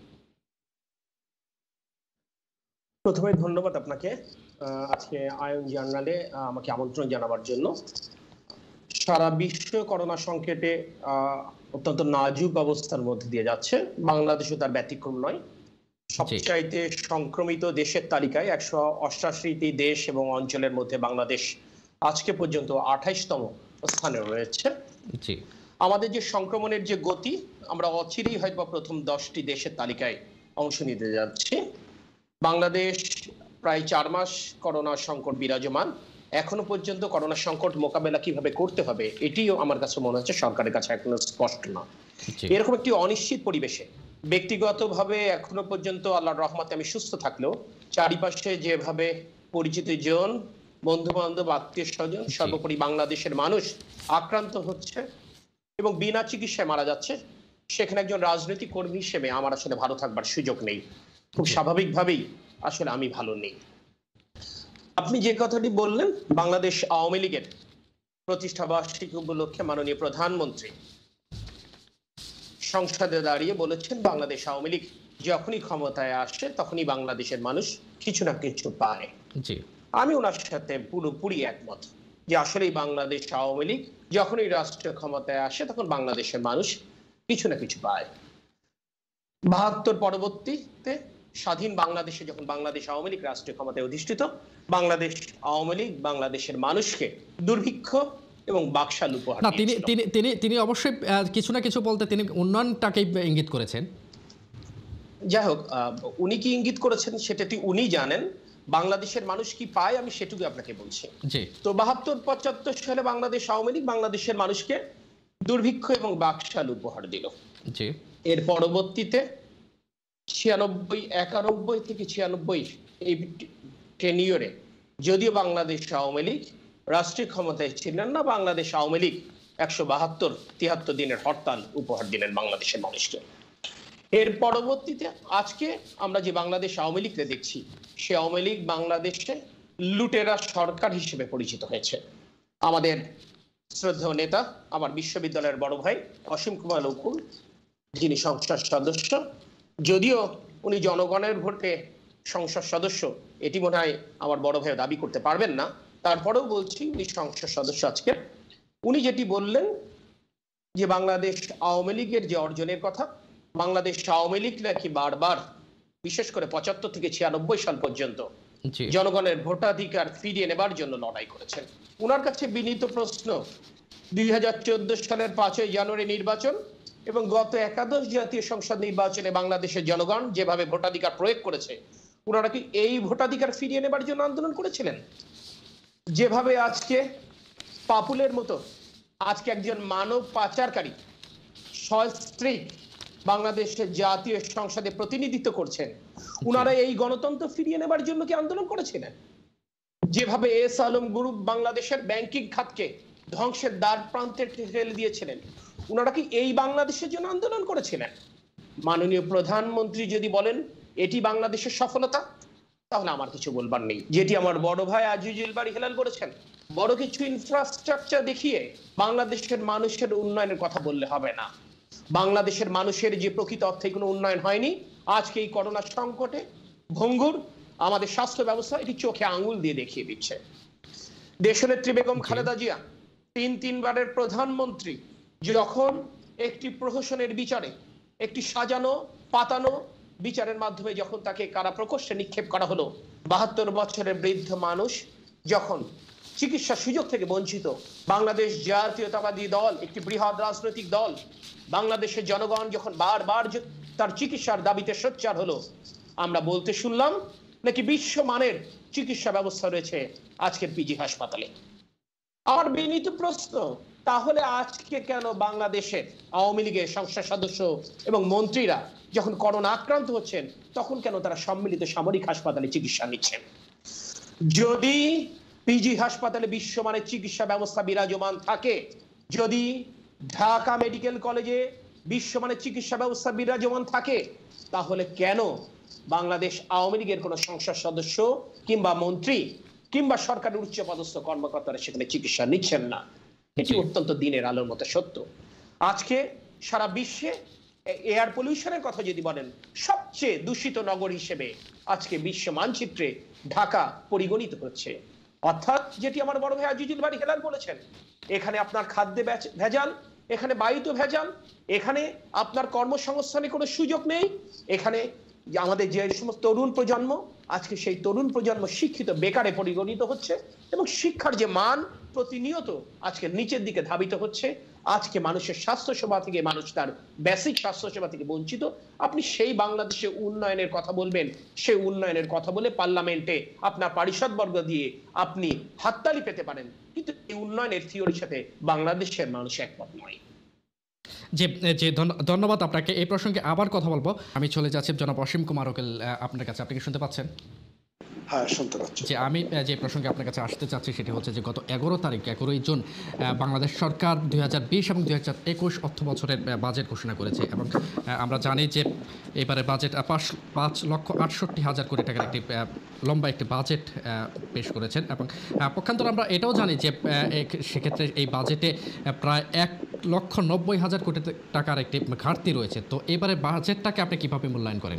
প্রথমে ধন্যবাদ আপনাকে আজকে আয়ন জার্নালে আমাকে আমন্ত্রণ জানাবার জন্য। সারা বিশ্ব করোনা সংকটে অত্যন্ত নাজুক অবস্থার মধ্যে দিয়ে যাচ্ছে, বাংলাদেশও তার ব্যতিক্রম নয়। সবচাইতে সংক্রমিত দেশের তালিকায় একশো অষ্টাশিটি দেশ এবং অঞ্চলের মধ্যে বাংলাদেশ আজকে পর্যন্ত আঠাইশতম স্থানে রয়েছে। আমাদের যে সংক্রমণের যে গতি, আমরা অচিরেই হয়তো প্রথম দশটি দেশের তালিকায় অংশ নিতে যাচ্ছি। বাংলাদেশ প্রায় চার মাস করোনা সংকট বিরাজমান, এখনো পর্যন্ত করোনা সংকট মোকাবেলা কিভাবে করতে হবে এটিও আমার কাছে মনে হচ্ছে সরকারের কাছে এখনো স্পষ্ট না। এরকম একটি অনিশ্চিত পরিবেশে ব্যক্তিগতভাবে এখনো পর্যন্ত আল্লাহর রহমতে আমি সুস্থ থাকলেও চারিপাশে যেভাবে পরিচিত জন, বন্ধু বান্ধব, আত্মীয় স্বজন, সর্বোপরি বাংলাদেশের মানুষ আক্রান্ত হচ্ছে এবং বিনা চিকিৎসায় মারা যাচ্ছে, সেখানে একজন রাজনৈতিক কর্মী হিসেবে আমার আসলে ভালো থাকবার সুযোগ নেই। খুব স্বাভাবিকভাবেই আসলে আমি ভালো নেই। আপনি যে কথাটি বললেন, বাংলাদেশ আওয়ামী লীগের প্রতিষ্ঠা বার্ষিকী উপলক্ষে মাননীয় প্রধানমন্ত্রী সংসদে দাঁড়িয়ে বলেছেন বাংলাদেশ আওয়ামী লীগ যখনই ক্ষমতায় আসে তখনই বাংলাদেশের মানুষ কিছু না কিছু পায়। আমি ওনার সাথে পুরোপুরি একমত যে আসলেই বাংলাদেশ আওয়ামী লীগ যখনই রাষ্ট্রীয় ক্ষমতায় আসে তখন বাংলাদেশের মানুষ কিছু না কিছু পায়। বাহাত্তর পরবর্তীতে স্বাধীন বাংলাদেশে যখন বাংলাদেশ আওয়ামী লীগ রাষ্ট্রীয় ক্ষমতায় অধিষ্ঠিত, বাংলাদেশ আওয়ামী লীগ বাংলাদেশের মানুষকে দুর্ভিক্ষ এবং বাকশাল উপহার না, তিনি তিনি তিনি তিনি অবশ্যই কিছু না কিছু বলতে তিনি উন্নয়নটাকে ইঙ্গিত করেছেন। যাই হোক, উনি কি ইঙ্গিত করেছেন সেটাটি উনি জানেন। বাংলাদেশের মানুষ কি পায় আমি সেটুকু আপনাকে বলছি। তো বাহাত্তর পঁচাত্তর সালে বাংলাদেশ আওয়ামী লীগ বাংলাদেশের মানুষকে দুর্ভিক্ষ এবং বাকশাল উপহার দিল। এর পরবর্তীতে ছিয়ানব্বই একানব্বই থেকে ছিয়ানব্বই এই টেনিয়রে যদিও বাংলাদেশ আওয়ামী লীগ রাষ্ট্রীয় ক্ষমতায় ছিলেন না, বাংলাদেশ আওয়ামী লীগ একশো বাহাত্তর তিয়াত্তর দিনের হরতাল উপহার দিলেন বাংলাদেশের মানুষকে। এর পরবর্তীতে আজকে আমরা যে বাংলাদেশ আওয়ামী লীগকে দেখছি, সে আওয়ামী লীগ বাংলাদেশে লুটেরা সরকার হিসেবে পরিচিত হয়েছে। আমাদের শ্রদ্ধেয় নেতা, আমার বিশ্ববিদ্যালয়ের বড় ভাই অসীম কুমার নকুল, যিনি সংসদ সদস্য, যদিও উনি জনগণের ভোটে সংসদ সদস্য এটি মনে হয় আমার বড় ভাই দাবি করতে পারবেন না, তারপরেও বলছি উনি সংসদ সদস্য আজকে। উনি যেটি বললেন যে বাংলাদেশ আওয়ামী লীগের যে অর্জনের কথা, বাংলাদেশ আওয়ামী লীগ নাকি বারবার বিশেষ করে পঁচাত্তর থেকে ছিয়ানব্বই সাল পর্যন্ত জি জনগণের ভোটাধিকার ফিরিয়ে নেবার জন্য লড়াই করেছেন। ওনার কাছে বিনীত প্রশ্ন, দুই হাজার চোদ্দ সালের পাঁচই জানুয়ারি নির্বাচন এবং গত একাদশ জাতীয় সংসদ নির্বাচনে বাংলাদেশের জনগণ যেভাবে ভোটাধিকার প্রয়োগ করেছে, ওনারা কি এই ভোটাধিকার ফিরিয়ে নেবার জন্য আন্দোলন করেছিলেন? যেভাবে আজকে পাপুলের মতো আজকে একজন মানব পাচারকারী সস্ত্রীক বাংলাদেশের জাতীয় সংসদে প্রতিনিধিত্ব করছেন, ওনারা এই গণতন্ত্র ফিরিয়ে নেবার জন্য কি আন্দোলন করেছিলেন? যেভাবে এস আলম গ্রুপ বাংলাদেশের ব্যাংকিং খাতকে ধ্বংসের দ্বার প্রান্তে ঠেলে দিয়েছিলেন, ওনারা কি এই বাংলাদেশের জন্য আন্দোলন করেছিলেন? মাননীয় প্রধানমন্ত্রী যদি বলেন এটি বাংলাদেশের সফলতা, তাহলে আমার কিছু বলবার নেই। যেটি আমার বড় ভাই আজিজুল বাড়ি হেলাল করেছেন, বড় কিছু ইনফ্রাস্ট্রাকচার দেখিয়ে বাংলাদেশের মানুষের উন্নয়নের কথা বললে হবে না। বাংলাদেশের মানুষের যে প্রকৃত অর্থে কোনো উন্নয়ন হয়নি, আজকে এই করোনা সংকটে ভঙ্গুর আমাদের স্বাস্থ্য ব্যবস্থা এটি চোখে আঙুল দিয়ে দেখিয়ে দিচ্ছে। দেশনেত্রী বেগম খালেদা জিয়া তিন তিনবারের প্রধানমন্ত্রী যখন একটি প্রহসনের বিচারে, একটি সাজানো পাতানো বিচারের মাধ্যমে যখন তাকে কারা প্রকোষ্ঠে নিক্ষেপ করা হলো, বাহাত্তর বছরের বৃদ্ধ মানুষ যখন চিকিৎসার সুযোগ থেকে বঞ্চিত, বাংলাদেশ জাতীয়তাবাদী দল একটি বৃহৎ রাজনৈতিক দল, বাংলাদেশের জনগণ যখন বারবার তার চিকিৎসার দাবিতে সোচ্চার হলো, আমরা বলতে শুনলাম নাকি বিশ্বমানের চিকিৎসা ব্যবস্থা রয়েছে আজকের পিজি হাসপাতালে। আমার বিনীত প্রশ্ন, তাহলে আজকে কেন বাংলাদেশের আওয়ামী লীগের সংসদ সদস্য এবং মন্ত্রীরা যখন করোনা আক্রান্ত হচ্ছেন তখন কেন তারা সম্মিলিত সামরিক হাসপাতালে চিকিৎসা নিচ্ছেন? যদি পিজি হাসপাতালে বিশ্বমানের চিকিৎসা ব্যবস্থা বিরাজমান থাকে, যদি ঢাকা মেডিকেল কলেজে বিশ্বমানের চিকিৎসা ব্যবস্থা বিরাজমান থাকে, তাহলে কেন বাংলাদেশ আওয়ামী লীগের কোন সংসদ সদস্য কিংবা মন্ত্রী কিংবা সরকারের উচ্চপদস্থ কর্মকর্তারা সেখানে চিকিৎসা নিচ্ছেন না? এটি অত্যন্ত দিনের আলোর মতো সত্য। আজকে সারা বিশ্বে এয়ার পলিউশনের কথা যদি বলেন, সবচেয়ে দূষিত নগর হিসেবে আজকে বিশ্ব মানচিত্রে ঢাকা পরিগণিত হচ্ছে। অর্থাৎ যেটি আমার বড় ভাই আজিজুল বাড়ি হেলাল বলেছেন, এখানে আপনার খাদ্যে ভেজাল, এখানে বায়ুতে ভেজাল, এখানে আপনার কর্মসংস্থানে কোনো সুযোগ নেই, এখানে আমাদের যে সমস্ত তরুণ প্রজন্ম আজকে সেই তরুণ প্রজন্ম শিক্ষিত বেকারে পরিগণিত হচ্ছে এবং শিক্ষার যে মান প্রতিনিয়ত আজকে নিচের দিকে ধাবিত হচ্ছে। আজকে মানুষের স্বাস্থ্য সেবা থেকে মানুষ তার বেসিক স্বাস্থ্য সেবা থেকে বঞ্চিত। আপনি সেই বাংলাদেশে উন্নয়নের কথা বলবেন, সেই উন্নয়নের কথা বলে পার্লামেন্টে আপনার পারিষদবর্গ দিয়ে আপনি হাততালি পেতে পারেন, কিন্তু এই উন্নয়নের থিওরির সাথে বাংলাদেশের মানুষ একমত নয়। যে যে ধন্যবাদ আপনাকে। এই প্রসঙ্গে আবার কথা বলবো। আমি চলে যাচ্ছি জনাব অসীম কুমার ওকেল আপনার কাছে। আপনি কি শুনতে পাচ্ছেন? হ্যাঁ, শুনতে পাচ্ছি। যে আমি যে প্রসঙ্গে আপনার কাছে আসতে চাচ্ছি সেটি হচ্ছে যে গত এগারো তারিখ এগারোই জুন বাংলাদেশ সরকার দুই হাজার বিশ এবং দুই হাজার একুশ অর্থ বছরের বাজেট ঘোষণা করেছে এবং আমরা জানি যে এবারে বাজেট পাঁচ পাঁচ লক্ষ আটষট্টি হাজার কোটি টাকার একটি লম্বা একটি বাজেট পেশ করেছেন এবং পক্ষান্তর আমরা এটাও জানি যে সেক্ষেত্রে এই বাজেটে প্রায় এক লক্ষ নব্বই হাজার কোটি টাকার একটি ঘাটতি রয়েছে। তো এবারে বাজেটটাকে আপনি কিভাবে মূল্যায়ন করেন?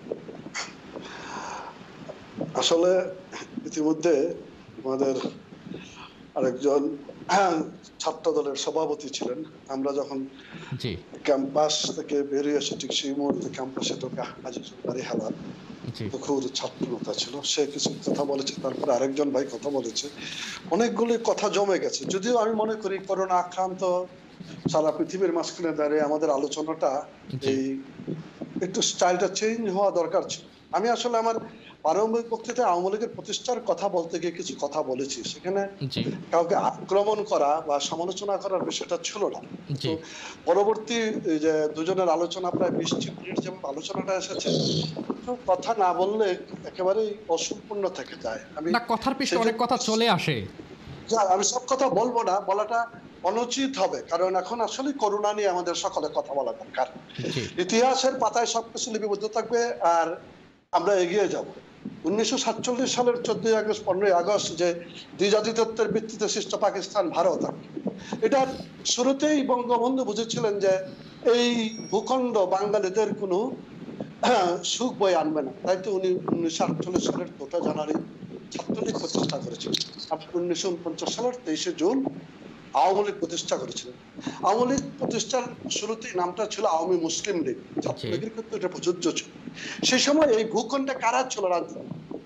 আসলে ইতিমধ্যে আমাদের আরেকজন ছাত্র দলের সভাপতি ছিলেন, আমরা যখন ক্যাম্পাস থেকে বেরিয়ে এসে ঠিক সেই মুহূর্তে ক্যাম্পাসে ঢোকা আজিজুল বাড়ি হেলাল খুব ছাত্র নেতা ছিল, সে কিছু কথা বলেছে, তারপরে আরেকজন ভাই কথা বলেছে, অনেকগুলি কথা জমে গেছে। যদিও আমি মনে করি করোনা আক্রান্ত সারা পৃথিবীর মাঝখানে দাঁড়িয়ে আমাদের আলোচনাটা এই একটু স্টাইলটা চেঞ্জ হওয়া দরকার ছিল। আমি আসলে আমার প্রারম্ভিক বক্তৃতায় আওয়ামী লীগের প্রতিষ্ঠার কথা বলতে গিয়ে কিছু কথা বলেছি, সেখানে কাউকে আক্রমণ করা বা সমালোচনা করার বিষয়টা ছিল না। তো পরবর্তী যে দুজনের আলোচনা প্রায় বিশ মিনিট যেমন আলোচনাটা এসেছে, কথা না বললে একেবারেই অসম্পূর্ণ থেকে যায়। আমি কথার পিছনে অনেক কথা চলে আসে, আমি সব কথা বলবো না, বলাটা অনুচিত হবে, কারণ এখন আসলে করোনা নিয়ে আমাদের সকলে কথা বলা দরকার। ইতিহাসের পাতায় সবকিছু লিপিবদ্ধ থাকবে আর আমরা এগিয়ে যাব। উনিশশো সাতচল্লিশ সালের চোদ্দই আগস্ট পনেরোই আগস্ট যে দ্বিজাতিত্বের ভিত্তিতে সৃষ্ট পাকিস্তান ভারত, এটার শুরুতেই বঙ্গবন্ধু বুঝেছিলেন যে এই ভূখণ্ড বাঙালিদের কোনো সুখ বয়ে আনবে না, তাই তো উনি উনিশশো আটচল্লিশ সালের চৌঠা জানুয়ারি ছাত্রলীগ প্রতিষ্ঠা করেছিলেন। উনিশশো উনপঞ্চাশ সালের তেইশে জুন আওয়ামী লীগ প্রতিষ্ঠা করেছিলেন। আওয়ামী লীগ প্রতিষ্ঠার শুরুতেই নামটা ছিল আওয়ামী মুসলিম লীগ, ছাত্রলীগের ক্ষেত্রে এটা প্রযোজ্য ছিল। সেই সময় এই ভূখণ্ডে কারা ছিল রাজধানী?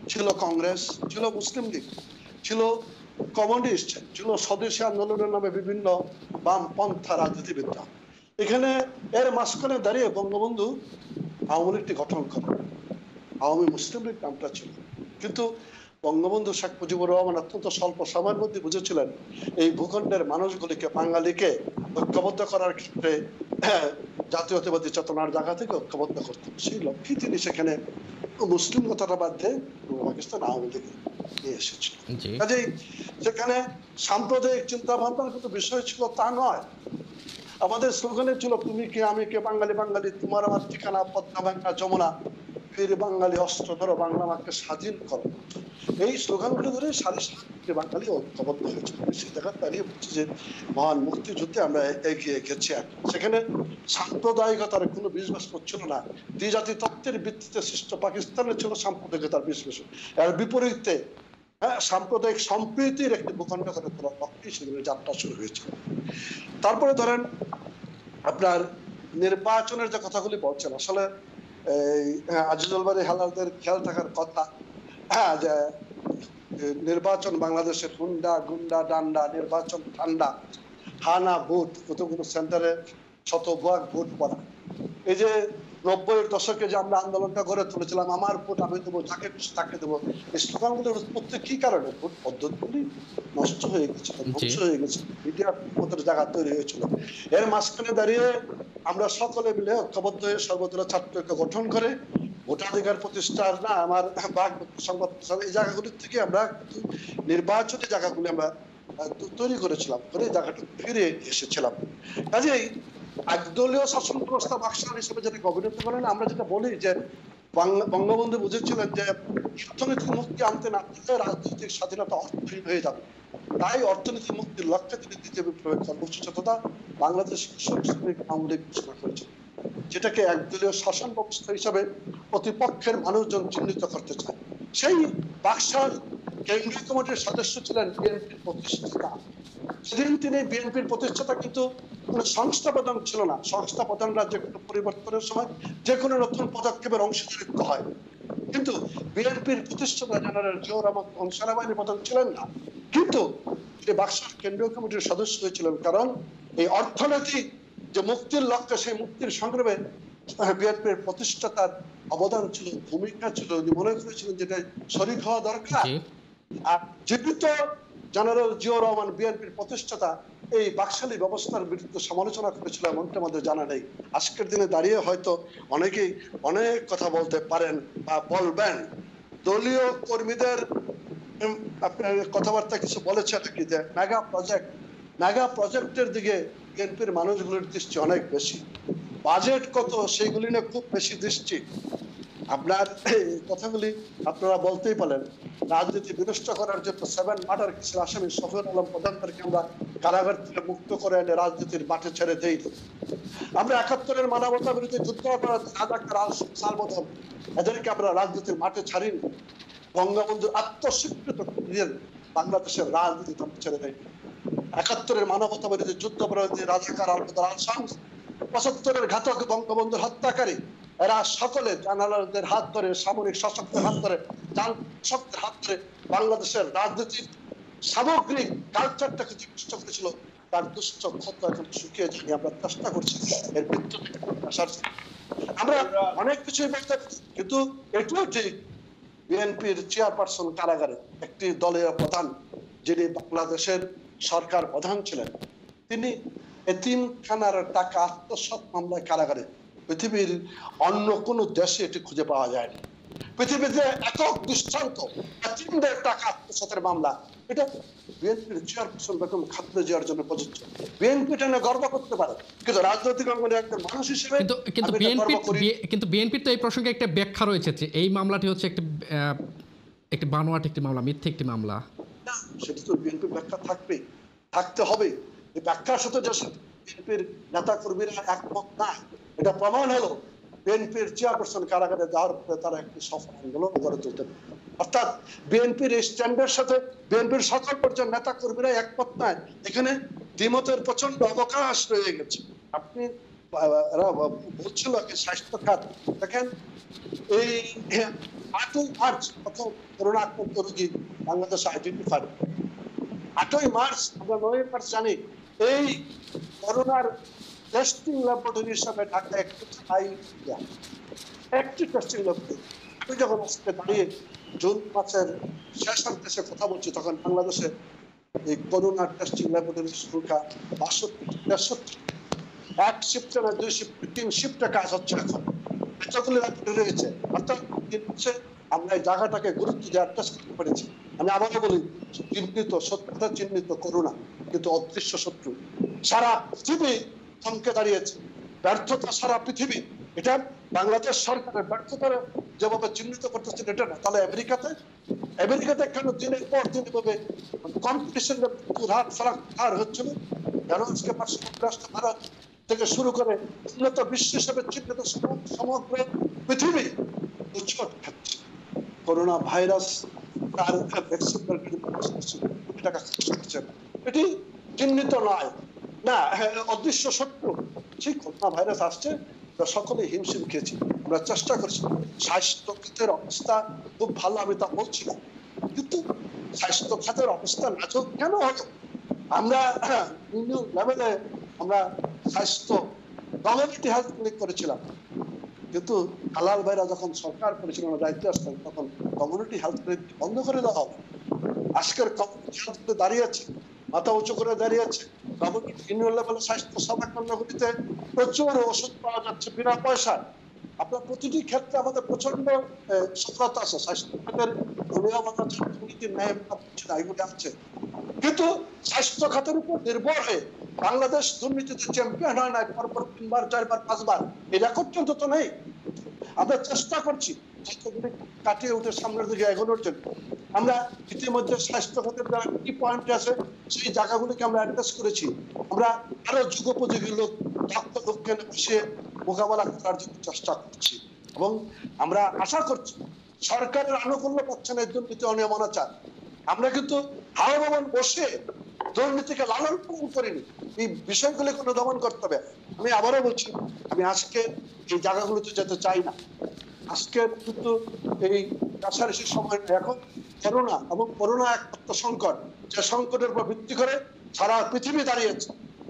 ছিল কংগ্রেস, ছিল মুসলিম লীগ, ছিল কমিউনিস্ট, ছিল স্বদেশী আন্দোলনের নামে বিভিন্ন বামপন্থা রাজনীতিবিদরা। এখানে এর মাঝখানে দাঁড়িয়ে বঙ্গবন্ধু আওয়ামী লীগটি গঠন করে। আওয়ামী মুসলিম লীগ নামটা ছিল, কিন্তু বঙ্গবন্ধু শেখ মুজিবুর রহমান অত্যন্ত স্বল্প সময়ের মধ্যে বুঝেছিলেন এই ভূখণ্ডের মানুষগুলিকে, বাঙালিকে ঐক্যবদ্ধ করার ক্ষেত্রে জাতীয়তাবাদী চেতনার জায়গা থেকে ঐক্যবদ্ধ করতে, সেই লক্ষ্যে তিনি সেখানে মুসলিম কথাটা বাদ দিয়ে পাকিস্তান আওয়ামী লীগ নিয়ে এসেছিল। কাজেই সেখানে সাম্প্রদায়িক চিন্তা ভাবনার কিন্তু বিষয় ছিল তা নয়। আমাদের স্লোগানে ছিল তুমি কে আমি কে, বাঙালি বাঙালি তোমার আমার ঠিকানা, পদ্মা বাংলা যমুনা, ফির বাঙালি অস্ত্র ধরো, বাংলা মাকে স্বাধীন করো। এই স্লোগানগুলো ধরে সারি সারি বাঙালি ঐক্যবদ্ধ হয়েছিল। সেই জায়গায় দাঁড়িয়ে বলছি যে মহান মুক্তিযুদ্ধে আমরা এগিয়ে গেছি। সেখানে সাম্প্রদায়িকতার কোনো বিশ্বাস করছিল না। দ্বিজাতি তত্ত্বের ভিত্তিতে সৃষ্ট পাকিস্তানের ছিল সাম্প্রদায়িকতার বিশ্বাস। এর বিপরীতে হ্যাঁ সাম্প্রদায়িক সম্প্রীতির একটি ভূখণ্ড করে তোলার পক্ষে সেগুলো যাত্রা শুরু হয়েছিল। তারপরে ধরেন আপনার নির্বাচনের যে কথাগুলি বলছেন, আসলে এই আজিজুল বারী হালালদের খেয়াল থাকার কথা, হ্যাঁ যে নির্বাচন বাংলাদেশের হুন্ডা গুন্ডা ডান্ডা, নির্বাচন ঠান্ডা, হানা ভোট, কতগুলো সেন্টারে শতভাগ ভোট পড়া। এই যে নব্বইয়ের দশকে যে আমরা আন্দোলনটা গড়ে তুলেছিলাম, আমার ভোট আমি দেবো, যাকে খুশি তাকে দেবো, এই স্লোগানগুলোর উৎপত্তি কি কারণে? ভোট পদ্ধতিগুলি নষ্ট হয়ে গেছিল, ধ্বংস হয়ে গেছে, মিডিয়ার মতো জায়গা তৈরি হয়েছিল। এর মাঝখানে দাঁড়িয়ে আমরা সকলে মিলে ঐক্যবদ্ধ হয়ে সর্বদলীয় ছাত্র ঐক্য গঠন করে ভোটাধিকার প্রতিষ্ঠার না আমার বাক সংবাদ এই জায়গাগুলির থেকে আমরা নির্বাচনী জায়গাগুলি আমরা তৈরি করেছিলাম, করে জায়গাটা ফিরে এসেছিলাম। কাজেই একদলীয় শাসন ব্যবস্থা বাকশাল হিসেবে যেটা অভিনীত করেন, আমরা যেটা বলি যে বঙ্গবন্ধু বুঝেছিলেন যে অর্থনৈতিক মুক্তি আনতে না পারলে রাজনৈতিক স্বাধীনতা অর্থহীন হয়ে যাবে। তাই অর্থনৈতিক মুক্তির লক্ষ্যে তিনি দ্বিতীয় বিপ্লবের সর্বোচ্চ চেতনা বাংলাদেশ আওয়ামী লীগ ঘোষণা করেছেন, যেটাকে একদলীয় শাসন ব্যবস্থা হিসাবে প্রতিপক্ষের মানুষজন চিহ্নিত করতে চায়। সেই বাকশাল কেন্দ্রীয় কমিটির সদস্য ছিলেন বিএনপির প্রতিষ্ঠাতা। সেদিন তিনি বিএনপির প্রতিষ্ঠাতা, কিন্তু কোনো সংস্থা প্রধান ছিল না। সংস্থা প্রধানরা যে কোনো পরিবর্তনের সময় যে কোনো নতুন পদক্ষেপের অংশীদারিত্ব হয়, কিন্তু বিএনপির প্রতিষ্ঠাতা জেনারেল জিয়াউর রহমান সেনাবাহিনীর প্রধান ছিলেন না, কিন্তু তিনি বাকশাল কেন্দ্রীয় কমিটির সদস্য হয়েছিলেন। কারণ এই অর্থনৈতিক যে মুক্তির লক্ষ্যে, সেই মুক্তির সংগ্রামে বিএনপির প্রতিষ্ঠাতার অবদান ছিল, ভূমিকা ছিল। উনি মনে করেছিলেন যেটা শরীক হওয়া দরকার। আর জীবিত জেনারেল জিয়াউর রহমান বিএনপির প্রতিষ্ঠাতা এই বাকশালী ব্যবস্থার বিরুদ্ধে সমালোচনা করেছিল, এমনটা আমাদের জানা নেই। আজকের দিনে দাঁড়িয়ে হয়তো অনেকেই অনেক কথা বলতে পারেন বা বলবেন। দলীয় কর্মীদের আপনার কথাবার্তা কিছু বলেছে নাকি যে মেগা প্রজেক্ট, মেগা প্রজেক্টের দিকে বিএনপির মানুষগুলোর দৃষ্টি অনেক বেশি, বাজেট কত সেইগুলি নিয়ে খুব বেশি দৃষ্টি। আপনার এই কথাগুলি আপনারা বলতেই পারেন। রাজনীতি বিনষ্ট করার জন্য সেভেন মার্ডার কেসের আসামি শফিউল আলম প্রধানকে আমরা কারাগার থেকে মুক্ত করে এনে রাজনীতির মাঠে ছেড়ে দেই। আমরা একাত্তরের মানবতা বিরোধী যুদ্ধ সালবদল এদেরকে আমরা রাজনীতির মাঠে ছাড়িনি। বঙ্গবন্ধুর আত্মস্বীকৃত বাংলাদেশের রাজনীতি ছেড়ে দেয়। একাত্তরের মানবতা বিরোধী যুদ্ধ বিরোধী রাজাকার আল শামস, পঁচাত্তরের ঘাতক বঙ্গবন্ধুর হত্যাকারী, এরা সকলে জানালাদের হাত ধরে, সামরিক শাসকদের হাত ধরে, শাসকদের হাত ধরে বাংলাদেশের রাজনীতির সামগ্রিক কালচারটাকে যে নষ্ট করেছিল, তার দুষ্ট ক্ষত এখন শুকিয়ে যায়নি। আমরা চেষ্টা করছি এর মৃত্যু থেকে আসার। আমরা অনেক কিছুই বলতে, কিন্তু এটাও ঠিক বিএনপির চেয়ারপারসন কারাগারে একটি দলের প্রধান, যিনি বাংলাদেশের সরকার প্রধান ছিলেন, তিনি এতিমখানার টাকা আত্মসাৎ মামলায় কারাগারে। পৃথিবীর অন্য কোনো দেশে এটি খুঁজে পাওয়া যায়নি। পৃথিবীতে একক দৃষ্টান্ত এতিমদের টাকা আত্মসাতের মামলা, এটা বিএনপির চেয়ারপারসন বেগম খালেদা জিয়ার জন্য প্রযোজ্য। বিএনপি এটা নিয়ে গর্ব করতে পারে, কিন্তু রাজনৈতিক অঙ্গনে একজন মানুষ হিসেবে কিন্তু বিএনপি কিন্তু বিএনপির তো এই প্রসঙ্গে একটা ব্যাখ্যা রয়েছে যে এই মামলাটি হচ্ছে একটি একটি বানোয়াট একটি মামলা, মিথ্যে একটি মামলা। না, সেটা তো বিএনপির ব্যাখ্যা থাকবে, থাকতে হবে। এই ব্যাখ্যার সাথে যে বিএনপির নেতা কর্মীরা একমত না, এটা প্রমাণ হলো বিএনপির চেয়ারপারসন কারাগারে যাওয়ার পরে তারা একটি সফল আন্দোলন গড়ে তুলতে পারে। অর্থাৎ বিএনপির এই স্ট্যান্ডের সাথে বিএনপির সকল পর্যায়ের নেতা কর্মীরা একমত নয়। এখানে দ্বিমতের প্রচন্ড অবকাশ রয়ে গেছে। আপনি বলছিল স্বাস্থ্য খাত দেখেন, এই আটই মার্চ প্রথম করোনা আক্রান্ত রোগী বাংলাদেশে আইডেন্টিফাই। আটই মার্চ আমরা নয় মার্চ জানি এই করোনার টেস্টিং ল্যাবরেটরি হিসাবে ঢাকা একটি স্থায়ী একটি টেস্টিং ল্যাবরেটরি। আমি যখন আজকে দাঁড়িয়ে জুন মাসের শেষের দেশে কথা বলছি তখন বাংলাদেশে এই করোনা টেস্টিং ল্যাবরেটরির সংখ্যা বাষট্টি তেষট্টি, এক শিফটে না দুই শিফটে তিন শিফটে কাজ হচ্ছে এখন, এতগুলো ল্যাবরেটরি রয়েছে। অর্থাৎ আমরা এই জায়গাটাকে গুরুত্ব দেওয়ার চেষ্টা করতে পেরেছি। আমি আবারও বলি, চিহ্নিত সত্যতা চিহ্নিত করোনা কিন্তু অদৃশ্য শত্রু সারা পৃথিবী থমকে দাঁড়িয়েছে। ব্যর্থতা সারা পৃথিবী, এটা বাংলাদেশ সরকারের ব্যর্থতার যেভাবে চিহ্নিত করতেছেন এটা না, তাহলে আমেরিকাতে আমেরিকাতে কেন দিনের পর দিন এভাবে কম্পিটিশনের হাত ফারাক হার হচ্ছিল? কেন আজকে পার্শ্ববর্তী রাষ্ট্র ভারত থেকে শুরু করে উন্নত বিশ্ব হিসেবে চিহ্নিত সমগ্র পৃথিবী উচ্ছট খাচ্ছে করোনা ভাইরাস। তার এটি চিহ্নিত নয়, না অদৃশ্য শত্রু। সেই করোনা ভাইরাস আসছে, সকলে হিমশিম খেয়েছি। আমরা চেষ্টা করছি, স্বাস্থ্য খাতের অবস্থা খুব ভালো আমি তা বলছি না, কিন্তু স্বাস্থ্য খাতের অবস্থা নাজুক কেন হলো? আমরা ইউনিয়ন লেভেলে আমরা স্বাস্থ্য কমিউনিটি হেলথ ক্লিনিক করেছিলাম, কিন্তু হালাল ভাইরা যখন সরকার করেছিল দায়িত্বে আসতেন তখন কমিউনিটি হেলথ ক্লিনিক বন্ধ করে দেওয়া হবে। আজকের কমিউনিটি হেলথ দাঁড়িয়ে আছে, মাথা উঁচু করে দাঁড়িয়ে আছে। কমিউনিটি ইউনিয়ন লেভেলে স্বাস্থ্য সেবা কেন্দ্রগুলিতে প্রচুর ওষুধ পাওয়া যাচ্ছে বিনা পয়সায়। আপনার প্রতিটি ক্ষেত্রে আমাদের প্রচন্ড সফলতা আছে, স্বাস্থ্য খাতের দুর্নীতির ন্যায় এগুলি আছে, কিন্তু স্বাস্থ্য খাতের উপর নির্ভর হয়ে বাংলাদেশ দুর্নীতিতে চ্যাম্পিয়ন হয় না পরপর তিনবার চারবার পাঁচবার, এই রেকর্ড তো নেই। আমরা চেষ্টা করছি কাটিয়ে উঠে সামনের দিকে এগোনোর জন্য। আমরা ইতিমধ্যে স্বাস্থ্য খাতের যারা কি পয়েন্ট আছে সেই জায়গাগুলিকে আমরা অ্যাড্রেস করেছি। আমরা আরো যুগোপযোগী লোক দক্ষ লোককে বসে মোকাবেলা করার জন্য চেষ্টা করছি, এবং আমরা আশা করছি সরকারের আনুকূল্য পাচ্ছে না এই দুর্নীতি অনিয়মনাচার। আমরা কিন্তু হাওয়া ভবন বসে দুর্নীতিকে লালন পালন করিনি, এই বিষয়গুলি কোনো দমন করতে হবে। আমি আবারও বলছি, আমি আজকে এই জায়গাগুলোতে যেতে চাই না। আজকে কিন্তু এই কাছাকাছি সময় এখন করোনা এবং করোনা একমাত্র সংকট, যে সংকটের উপর ভিত্তি করে সারা পৃথিবী দাঁড়িয়েছে।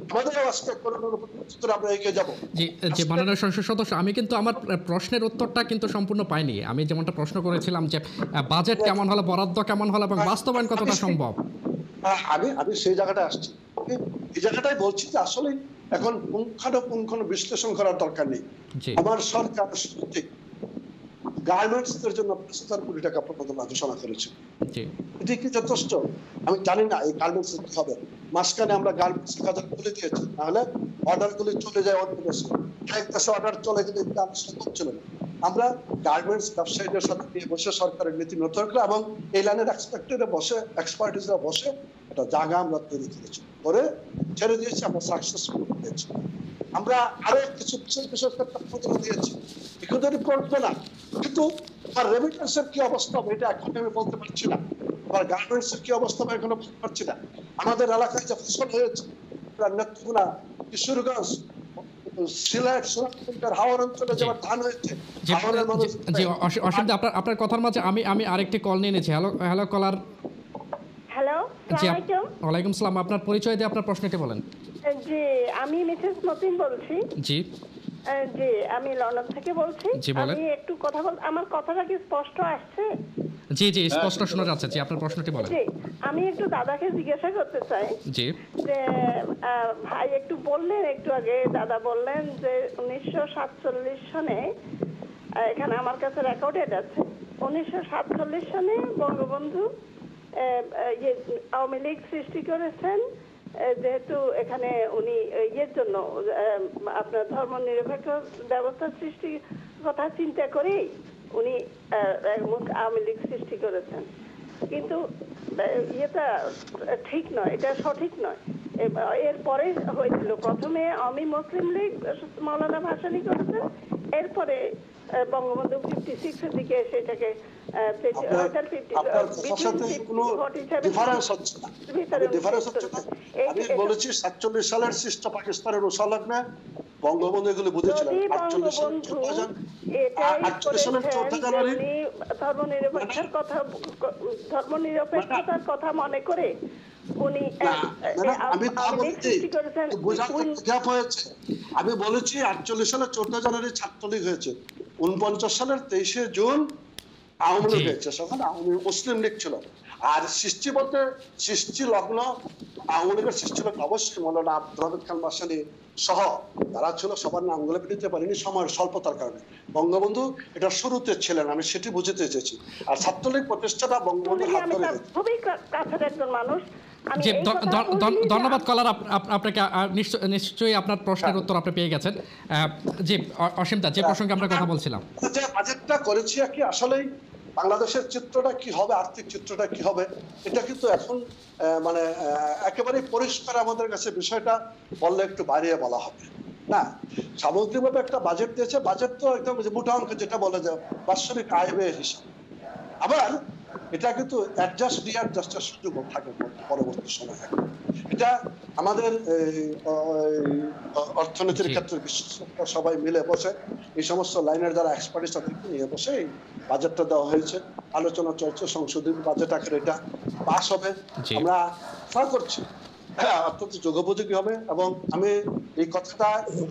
মাননীয় সংসদ সদস্য, আমি কিন্তু আমার প্রশ্নের উত্তরটা কিন্তু সম্পূর্ণ পাইনি। আমি যেমনটা প্রশ্ন করেছিলাম যে বাজেট কেমন হলো, বরাদ্দ কেমন হলো এবং বাস্তবায়ন কতটা সম্ভব, আমি আমি সেই জায়গাটা আসছি। এই জায়গাটাই বলছি যে আসলে এখন পুঙ্খানুপুঙ্খ বিশ্লেষণ করার দরকার নেই। আমার সরকার গার্মেন্টস এর জন্য পাঁচ হাজার কোটি টাকা প্রণোদনা ঘোষণা করেছে। এটি কি যথেষ্ট? আমি জানি না এই গার্মেন্টস কি হবে। মাঝখানে আমরা গার্মেন্টস কাজ খুলে দিয়েছি, তাহলে অর্ডার গুলি চলে যায় অন্য দেশে, এক দেশে অর্ডার চলে গেলে ছিল না। আমরা গার্মেন্টস ব্যবসায়ীদের সাথে নিয়ে বসে সরকারের নীতি নির্ধারণ এবং এই লাইনের এক্সপার্টরা বসে এক্সপার্টিসরা বসে একটা জায়গা আমরা তৈরি করেছি, করে ছেড়ে দিয়েছি, আমরা সাকসেসফুল হয়েছি। আমরা আরো কিছু বিশেষ বিশেষ ক্ষেত্রে দিয়েছি, এগুলোরই পড়বে না, কিন্তু আমার রেমিটেন্সের কি অবস্থা হবে এটা এখন আমি বলতে পারছি না। আমার গার্মেন্টস এর কি অবস্থা হবে এখনো বলতে পারছি না। আমাদের এলাকায় যে ফসল হয়েছে নেত্রকোনা, কিশোরগঞ্জ, সিলেট, সোনারপুর, হাওড় অঞ্চলে যে ধান হয়েছে, আপনার আপনার কথার মাঝে আমি আমি আরেকটি কল নিয়ে নিয়েছি। হ্যালো হ্যালো কলার। হ্যালো, ওয়ালাইকুম সালাম। আপনার পরিচয় দিয়ে আপনার প্রশ্নটি বলেন। জি, আমি মিসেস মতিন বলছি। জি জি, আমি লন্ডন থেকে বলছি। আমি একটু কথা বল, আমার কথাটা কি স্পষ্ট আসছে? জি জি স্পষ্ট শোনা যাচ্ছে। জি, আপনার প্রশ্নটি বলেন। জি, আমি একটু দাদাকে জিজ্ঞাসা করতে চাই জি যে ভাই একটু বললেন একটু আগে, দাদা বললেন যে উনিশশো সাতচল্লিশ সনে, এখানে আমার কাছে রেকর্ডেড আছে, উনিশশো সাতচল্লিশ সনে বঙ্গবন্ধু আওয়ামী লীগ সৃষ্টি করেছেন, যেহেতু এখানে উনি ইয়ের জন্য আপনার ধর্ম নিরপেক্ষ ব্যবস্থা সৃষ্টির কথা চিন্তা করেই উনি আওয়ামী লীগ সৃষ্টি করেছেন। কিন্তু ইয়েটা ঠিক নয়, এটা সঠিক নয়। এরপরে হয়েছিল, প্রথমে আওয়ামী মুসলিম লীগ মৌলানা ভাসানী করেছেন, এরপরে বঙ্গবন্ধু ফিফটি সিক্স এর দিকে সেটাকে আমি বলেছি সাতচল্লিশ সালের সৃষ্ট পাকিস্তানের উসালগ্নে বঙ্গবন্ধু এগুলো বুঝেছিলেন। যদি আটচল্লিশ সালে বঙ্গবন্ধু চৌঠা জান এটাই আটচল্লিশ সালের করেছেন চৌঠা যে জানুয়ারি উনি ধর্মনিরপেক্ষতার কথা ধর্মনিরপেক্ষতার কথা মনে করে উনি না, ম্যাডাম, আমি তা আওয়ামী লীগ বলছি, সৃষ্টি করেছেন। বোঝার গ্যাপ হয়েছে। আমি বলেছি আটচল্লিশ সালের চৌঠা জানুয়ারি ছাত্রলীগ হয়েছে, উনপঞ্চাশ সালের তেইশে জুন আওয়ামী লীগ হয়েছে, সেখানে আওয়ামী মুসলিম লীগ ছিল। আর সৃষ্টি বলতে সৃষ্টি লগ্ন আওয়ামী লীগের সৃষ্টি লগ্ন অবশ্যই মৌলানা আব্দুল হামিদ খান মাসানি সহ তারা ছিল, সবার নামগুলো দিতে পারিনি সময়ের স্বল্পতার কারণে। বঙ্গবন্ধু এটা শুরুতে ছিলেন, আমি সেটি বুঝতে চেয়েছি। আর ছাত্রলীগ প্রতিষ্ঠাটা বঙ্গবন্ধুর হাত আমি ধরে তার খুবই কাছের একজন মানুষ। আমি জি, এই ধ- কথা ধ- বলিনি ধ- যে ধন্যবাদ কলার, আপ- আপ- আপনাকে আহ, নিশ্চয়- নিশ্চয়ই আপনার প্রশ্নের উত্তর আপনি পেয়ে গেছেন। আহ, জি, অ- অসীম দা, যে প্রসঙ্গে আমরা কথা বলছিলাম। যে বাজেটটা করেছি আর কি, আসলেই বাংলাদেশের চিত্রটা কি হবে, আর্থিক চিত্রটা কি হবে, এটা কিন্তু এখন আহ, মানে আহ, একেবারে পরিষ্কার আমাদের কাছে। বিষয়টা বললে একটু বাড়িয়ে বলা হবে না। সামগ্রিকভাবে একটা বাজেট দিয়েছে, বাজেট তো একদম মোটা অঙ্ক যেটা বলে যে বাৎসরিক আয় ব্যয় হিসাব। আবার এটা কিন্তু অ্যাডজাস্ট রিঅ্যাডজাস্টের সুযোগ থাকে পরবর্তী সময়ে। এটা আমাদের অর্থনীতির ক্ষেত্রে বিশেষজ্ঞরা সবাই মিলে বসে এই সমস্ত লাইনের যারা এক্সপার্টিস তাদেরকে নিয়ে বসে এই বাজেটটা দেওয়া হয়েছে, আলোচনা চলছে, সংশোধিত বাজেট আকারে এটা পাস হবে আমরা আশা করছি। হ্যাঁ, অত্যন্ত যোগোপযোগী হবে। এবং আমি এই কথাটা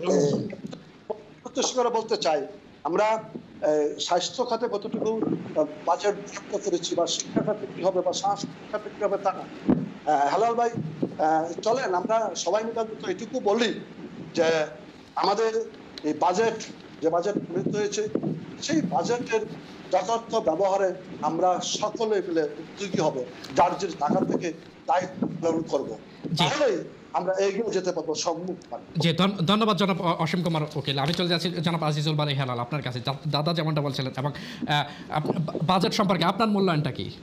প্রত্যক্ষ করে বলতে চাই, আমরা স্বাস্থ্য খাতে কতটুকু বাজেট ব্যক্ত করেছি, বা শিক্ষা খাতে কি হবে, বা সাংস্কৃতিক খাতে কি হবে তা না। হেলাল ভাই, চলেন আমরা সবাই মিলে তো এটুকু বলি যে আমাদের এই বাজেট, যে বাজেট গৃহীত হয়েছে, সেই বাজেটের যথার্থ ব্যবহারে আমরা সকলে মিলে উদ্যোগী হব, যার যে টাকা থেকে দায়িত্ব পালন করবো, তাহলেই আমরা এগিয়ে যেতে পারবো সম্মুখ। জি, ধন্যবাদ জনাব অসীম কুমার উকিল। আমি চলে যাচ্ছি জনাব আজিজুল বারী হেলাল আপনার কাছে। দাদা যেমনটা বলছিলেন, এবং বাজেট সম্পর্কে আপনার মূল্যায়নটা কি?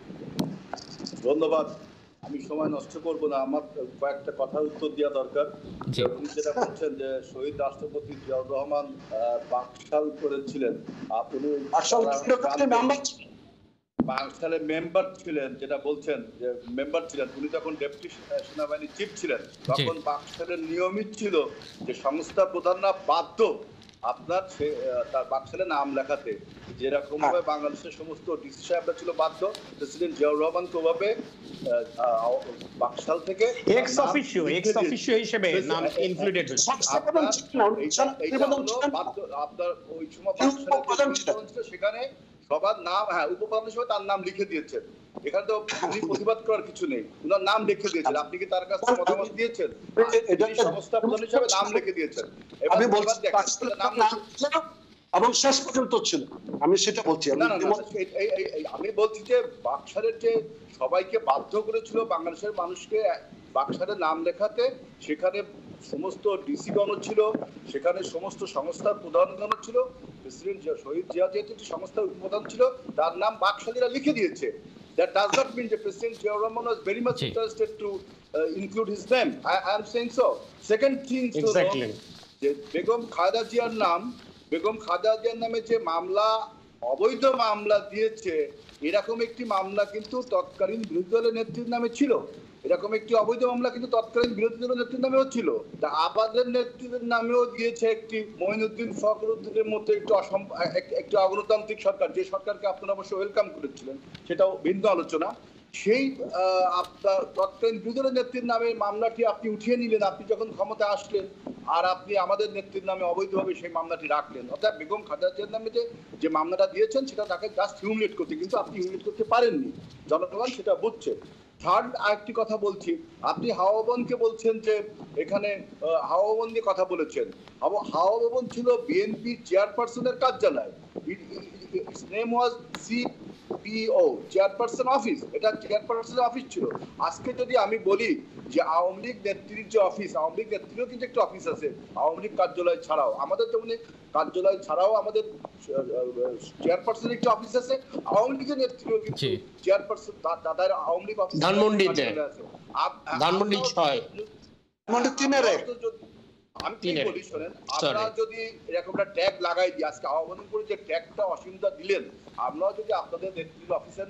ধন্যবাদ। আমি সময় নষ্ট করব না, আমার কয়েকটা কথার উত্তর দেওয়া দরকার। উনি যেটা বলছেন যে শহীদ রাষ্ট্রপতি জিয়াউর রহমান বাকশাল করেছিলেন, আপনি বাকশালের মেম্বার ছিলেন, যেটা বলছেন যে মেম্বার ছিলেন, উনি যখন ডেপুটি সেনাবাহিনী চিফ ছিলেন তখন বাকশালের নিয়মিত ছিল যে সংস্থা প্রধানরা বাধ্য আপনার তার বাকশালে নাম লেখাতে। যেরকম ভাবে বাংলাদেশের সমস্ত ডিসি সাহেবরা ছিল বাধ্য, প্রেসিডেন্ট জিয়াউর রহমান কোভাবে বাকশাল থেকে এক্স অফিসিও এক্স অফিসিও হিসেবে নাম ইনক্লুডেড হয়েছে। আপনার ওই সময় বাকশালে সেখানে সবার নাম, হ্যাঁ, উপপ্রধান হিসেবে তার নাম লিখে দিয়েছেন। এখানে তো প্রতিবাদ করার কিছু নেই, উনার নাম লিখে দিয়েছেন। আপনি কি তার কাছে মতামত দিয়েছেন? সংস্থা প্রধান হিসেবে নাম লিখে দিয়েছেন। আমি বলছি এবং শেষ পর্যন্ত ছিল, আমি সেটা বলছি। আমি বলছি যে বাকশালের যে সবাইকে বাধ্য করেছিল বাংলাদেশের মানুষকে বাকশালের নাম লেখাতে, সেখানে সমস্ত ডিসিগণ ছিল, সেখানে সমস্ত সংস্থার প্রধানগণ ছিল। প্রেসিডেন্ট শহীদ জিয়া যেহেতু একটি সংস্থার প্রধান ছিল, তার নাম বাকশালীরা লিখে দিয়েছে। That does not mean that President Ziaur Rahman was very much interested to uh, include his name. I, I am saying so. Second thing, exactly. যে বেগম খালেদা জিয়ার নাম, বেগম খালেদা জিয়ার নামে যে মামলা, অবৈধ মামলা দিয়েছে, এরকম একটি মামলা কিন্তু তৎকালীন বিরোধী দলের নেত্রীর নামে ছিল। এরকম একটি অবৈধ মামলা কিন্তু তৎকালীন বিরোধী দলের নেত্রীর নামেও ছিল। তা আবাদের নেতৃত্বের নামেও দিয়েছে একটি মঈনুদ্দিন ফখরুদ্দিনের মতো একটু একটু অগণতান্ত্রিক সরকার, যে সরকারকে আপনারা অবশ্য ওয়েলকাম করেছিলেন, সেটাও ভিন্ন আলোচনা। সেই আপনার তৎকালীন বিরোধী দলের নেত্রীর নামে মামলাটি আপনি উঠিয়ে নিলেন আপনি যখন ক্ষমতা আসলেন, আর আপনি আমাদের নেত্রীর নামে অবৈধভাবে সেই মামলাটি রাখলেন। অর্থাৎ বেগম খালেদা জিয়ার নামে যে যে মামলাটা দিয়েছেন সেটা তাকে জাস্ট হিউমিলেট করতে, কিন্তু আপনি হিউমিলেট করতে পারেননি, জনগণ সেটা বুঝছে। থার্ড আরেকটি কথা বলছি, আপনি হাওয়া ভবনকে বলছেন যে এখানে হাওয়া ভবন নিয়ে কথা বলেছেন। হাওয়া ভবন ছিল বিএনপি চেয়ারপারসনের কার্যালয়, name was C PO, chairperson office, এটা চেয়ারপারসনের অফিস ছিল। আজকে যদি আমি বলি যে আওয়ামী লীগ নেত্রীর যে অফিস, আওয়ামী লীগ নেত্রীরও কিন্তু একটা অফিস আছে আওয়ামী লীগ কার্যালয় ছাড়াও, আমাদের যেমন কার্যালয় ছাড়াও আমাদের চেয়ারপারসনের একটা অফিস আছে, আওয়ামী লীগের নেত্রীও কিন্তু চেয়ারপারসন দাদার আওয়ামী লীগ অফিস ধানমন্ডিতে আছে। ধানমন্ডি ছয় ধানমন্ডি তিনের এক। আমি কি বলি শোনেন, আমরা যদি এরকম একটা ট্যাগ লাগাই দিই, আজকে আহ্বান করে যে ট্যাগটা অসীমতা দিলেন, আমরাও যদি আপনাদের নেত্রীর অফিসের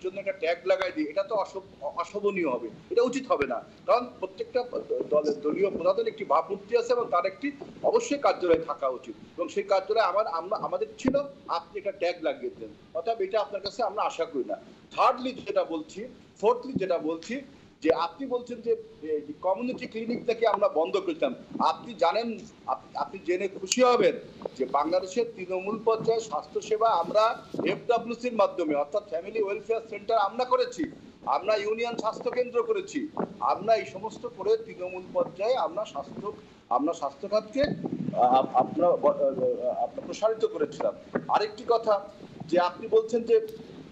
জন্য একটা ট্যাগ লাগাই দিই, এটা তো অশোভনীয় হবে, এটা উচিত হবে না। কারণ প্রত্যেকটা দলের দলীয় প্রধানের একটি ভাবমূর্তি আছে এবং তার একটি অবশ্যই কার্যালয় থাকা উচিত, এবং সেই কার্যালয়ে আমার আমরা আমাদের ছিল আপনি একটা ট্যাগ লাগিয়ে দেন, অর্থাৎ এটা আপনার কাছে আমরা আশা করি না। থার্ডলি যেটা বলছি, ফোর্থলি যেটা বলছি, যে আপনি বলছেন যে কমিউনিটি ক্লিনিক থেকে আমরা বন্ধ করতাম। আপনি জানেন, আপনি জেনে খুশি হবেন যে বাংলাদেশের তৃণমূল পর্যায়ে স্বাস্থ্যসেবা আমরা এফডব্লিউসির মাধ্যমে, অর্থাৎ ফ্যামিলি ওয়েলফেয়ার সেন্টার আমরা করেছি, আমরা ইউনিয়ন স্বাস্থ্য কেন্দ্র করেছি, আমরা এই সমস্ত করে তৃণমূল পর্যায়ে আমরা স্বাস্থ্য আমরা স্বাস্থ্য খাতকে আপনার আপনার প্রসারিত করেছিলাম। আরেকটি কথা, যে আপনি বলছেন যে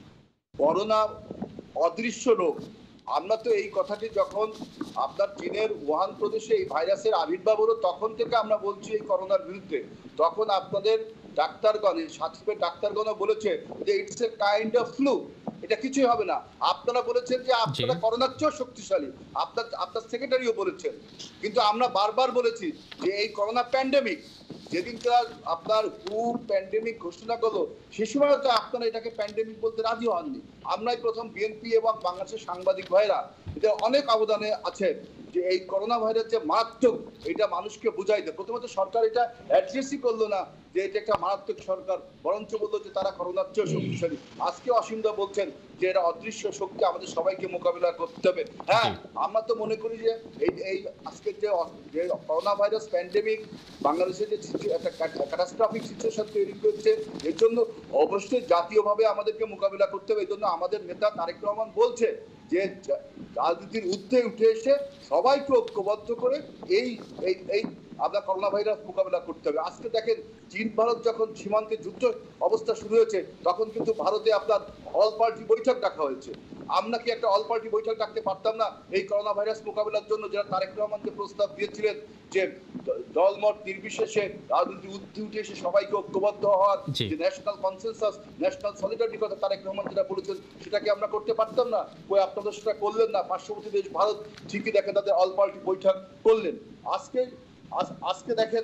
করোনা অদৃশ্য রোগ, আমরা তো এই কথাটি যখন আপনার চীনের উহান প্রদেশে এই ভাইরাসের আবির্ভাব হলো তখন থেকে আমরা বলছি এই করোনার বিরুদ্ধে। তখন আপনাদের ডাক্তারগণ, স্বাস্থ্যের ডাক্তারগণও বলেছে যে it's a kind of flu, এটা কিছুই হবে না। আপনারা বলেছেন যে আপনারা করোনার চেয়েও শক্তিশালী, আপনার আপনার সেক্রেটারিও বলেছেন, কিন্তু আমরা বারবার বলেছি যে এই করোনা প্যান্ডেমিক, যেদিনকার আপনার হু প্যান্ডেমিক ঘোষণা করলো সে সময় তো আপনারা এটাকে প্যান্ডেমিক বলতে রাজি হননি। আমরাই প্রথম, বিএনপি এবং বাংলাদেশের সাংবাদিক ভাইরা, এটা অনেক অবদানে আছে যে এই করোনা ভাইরাস যে মারাত্মক, এটা মানুষকে বুঝাই দেয়। প্রথমত সরকার এটা অ্যাড্রেসই করলো না যে এটা একটা মারাত্মক, সরকার বরঞ্চ বললো যে তারা করোনার চেয়েও শক্তিশালী। আজকে অসীমদা বলছেন যে এটা অদৃশ্য শক্তি, আমাদের সবাইকে মোকাবিলা করতে হবে। হ্যাঁ, আমরা তো মনে করি যে এই এই আজকের যে যে করোনা ভাইরাস প্যান্ডেমিক বাংলাদেশে যে একটা ক্যাটাস্ট্রফিক সিচুয়েশন তৈরি করেছে, এর জন্য অবশ্যই জাতীয়ভাবে আমাদেরকে মোকাবিলা করতে হবে। এই জন্য আমাদের নেতা তারেক রহমান বলছে যে রাজনীতির ঊর্ধ্বে উঠে এসে সবাইকে ঐক্যবদ্ধ করে এই এই আপনার করোনা ভাইরাস মোকাবিলা করতে হবে। আজকে দেখেন, চীন ভারত যখন সীমান্তে যুদ্ধ অবস্থা শুরু হয়েছে তখন কিন্তু ভারতে আপনার অল পার্টি বৈঠক ডাকা হয়েছে। আমরা কি একটা অল পার্টি বৈঠক ডাকতে পারতাম না এই করোনা ভাইরাস মোকাবিলার জন্য, যারা তারেক রহমান যে প্রস্তাব দিয়েছিলেন যে দলমত নির্বিশেষে রাজনীতির ঊর্ধ্বে উঠে এসে সবাইকে ঐক্যবদ্ধ হওয়ার যে ন্যাশনাল কনসেনসাস, ন্যাশনাল সলিডারিটির কথা তারেক রহমান যেটা বলেছেন, সেটাকে আমরা করতে পারতাম না? ওই আপনাদের সেটা করলেন না। পার্শ্ববর্তী দেশ ভারত ঠিকই দেখে তাদের অল পার্টি বৈঠক করলেন। আজকে আজকে দেখেন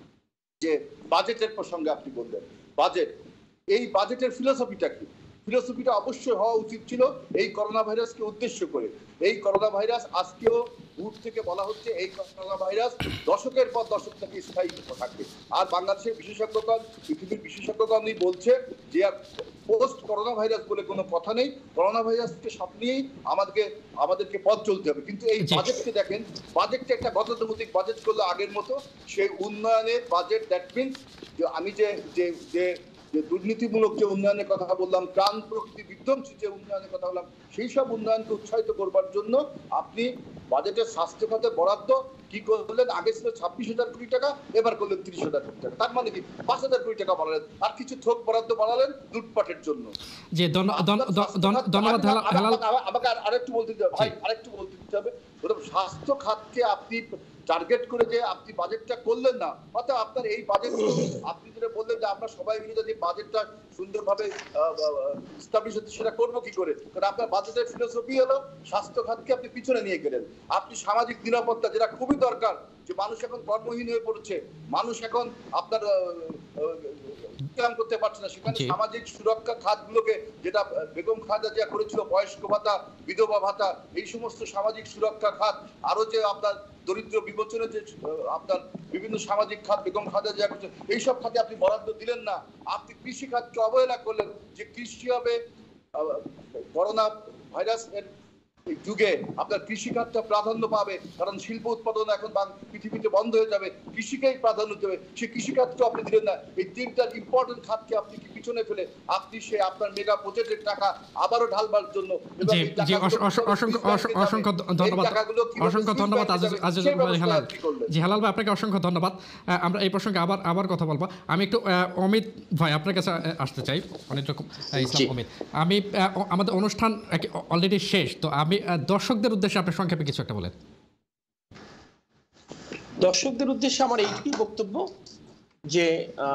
যে বাজেটের প্রসঙ্গে আপনি বললেন, বাজেট, এই বাজেটের ফিলোসফিটা কি? ফিলোসফিটা অবশ্যই হওয়া উচিত ছিল এই করোনা ভাইরাসকে উদ্দেশ্য করে। এই করোনা ভাইরাস আজকেও দূর থেকে বলা হচ্ছে এই করোনা ভাইরাস দশকের পর দশক থেকে স্থায়ী থাকবে। আর বাংলাদেশের বিশেষজ্ঞগণ, পৃথিবীর বিশেষজ্ঞগণই বলছে যে পোস্ট করোনা ভাইরাস বলে কোনো কথা নেই, করোনা ভাইরাসকে সামনে নিয়েই আমাদেরকে আমাদেরকে পথ চলতে হবে। কিন্তু এই বাজেটকে দেখেন, বাজেটটা একটা গতানুগতিক বাজেট করলো আগের মতো, সেই উন্নয়নের বাজেট। দ্যাট মিনস যে আমি যে যে যে দুর্নীতিমূলক যে উন্নয়নের কথা বললাম, প্রাণ প্রকৃতি বিধ্বংসী যে উন্নয়নের কথা বললাম, সেই সব উন্নয়নকে উৎসাহিত করবার জন্য আপনি বাজেটের স্বাস্থ্য খাতে বরাদ্দ কি করলেন? আগে ছিল ছাব্বিশ হাজার কোটি টাকা, এবার করলেন তিরিশ হাজার কোটি টাকা। তার মানে কি পাঁচ হাজার কোটি টাকা বাড়ালেন, আর কিছু থোক বরাদ্দ বাড়ালেন লুটপাটের জন্য। যে ধন্যবাদ। আমাকে আরেকটু বলতে দিতে হবে ভাই, আরেকটু বলতে দিতে হবে। স্বাস্থ্য খাতকে আপনি টার্গেট করে যে আপনি বাজেটটা করলেন না, অর্থাৎ আপনার এই বাজেট আপনি যেটা বললেন যে আমরা সবাই মিলে যদি বাজেটটা সুন্দরভাবে এস্টাবলিশ হচ্ছে, সেটা করবো কি করে? কারণ আপনার বাজেটের ফিলোসফি হলো স্বাস্থ্য খাতকে আপনি পিছনে নিয়ে গেলেন। আপনি সামাজিক নিরাপত্তা, যেটা খুবই দরকার, যে মানুষ এখন কর্মহীন হয়ে পড়েছে, মানুষ এখন আপনার কাম করতে পারছে না, সেখানে সামাজিক সুরক্ষা খাতগুলোকে, যেটা বেগম খালেদা জিয়া করেছিল, বয়স্ক ভাতা, বিধবা ভাতা, এই সমস্ত সামাজিক সুরক্ষা খাত, আরো যে আপনার দরিদ্র বিমোচনের যে আপনার বিভিন্ন সামাজিক খাত বেগম খালেদা জিয়া করছে, এইসব খাতে আপনি বরাদ্দ দিলেন না। আপনি কৃষি খাতকে অবহেলা করলেন, যে কৃষি হবে করোনা ভাইরাসের যুগে আপনার কৃষি খাতটা প্রাধান্য পাবে, কারণ শিল্প উৎপাদন এখন পৃথিবীতে বন্ধ হয়ে যাবে, কৃষিকেই প্রাধান্য দেবে, সেই কৃষি খাতকে আপনি দিলেন না। এই তিনটা ইম্পর্টেন্ট খাতকে আপনি কি পিছনে ফেলে আপনি সে আপনার মেগা প্রজেক্টের টাকা আবারও ঢালবার জন্য অসংখ্য ধন্যবাদ অসংখ্য ধন্যবাদ জি হেলাল ভাই, আপনাকে অসংখ্য ধন্যবাদ। আমরা এই প্রসঙ্গে আবার আবার কথা বলবো। আমি একটু অমিত ভাই আপনার কাছে আসতে চাই। অনেক রকম ইসলাম অমিত, আমি আমাদের অনুষ্ঠান অলরেডি শেষ, তো আমি দর্শকদের উদ্দেশ্যে আপনার সংক্ষেপে কিছু একটা বলেন। দর্শকদের উদ্দেশ্যে আমার এইটুকুই বক্তব্য যে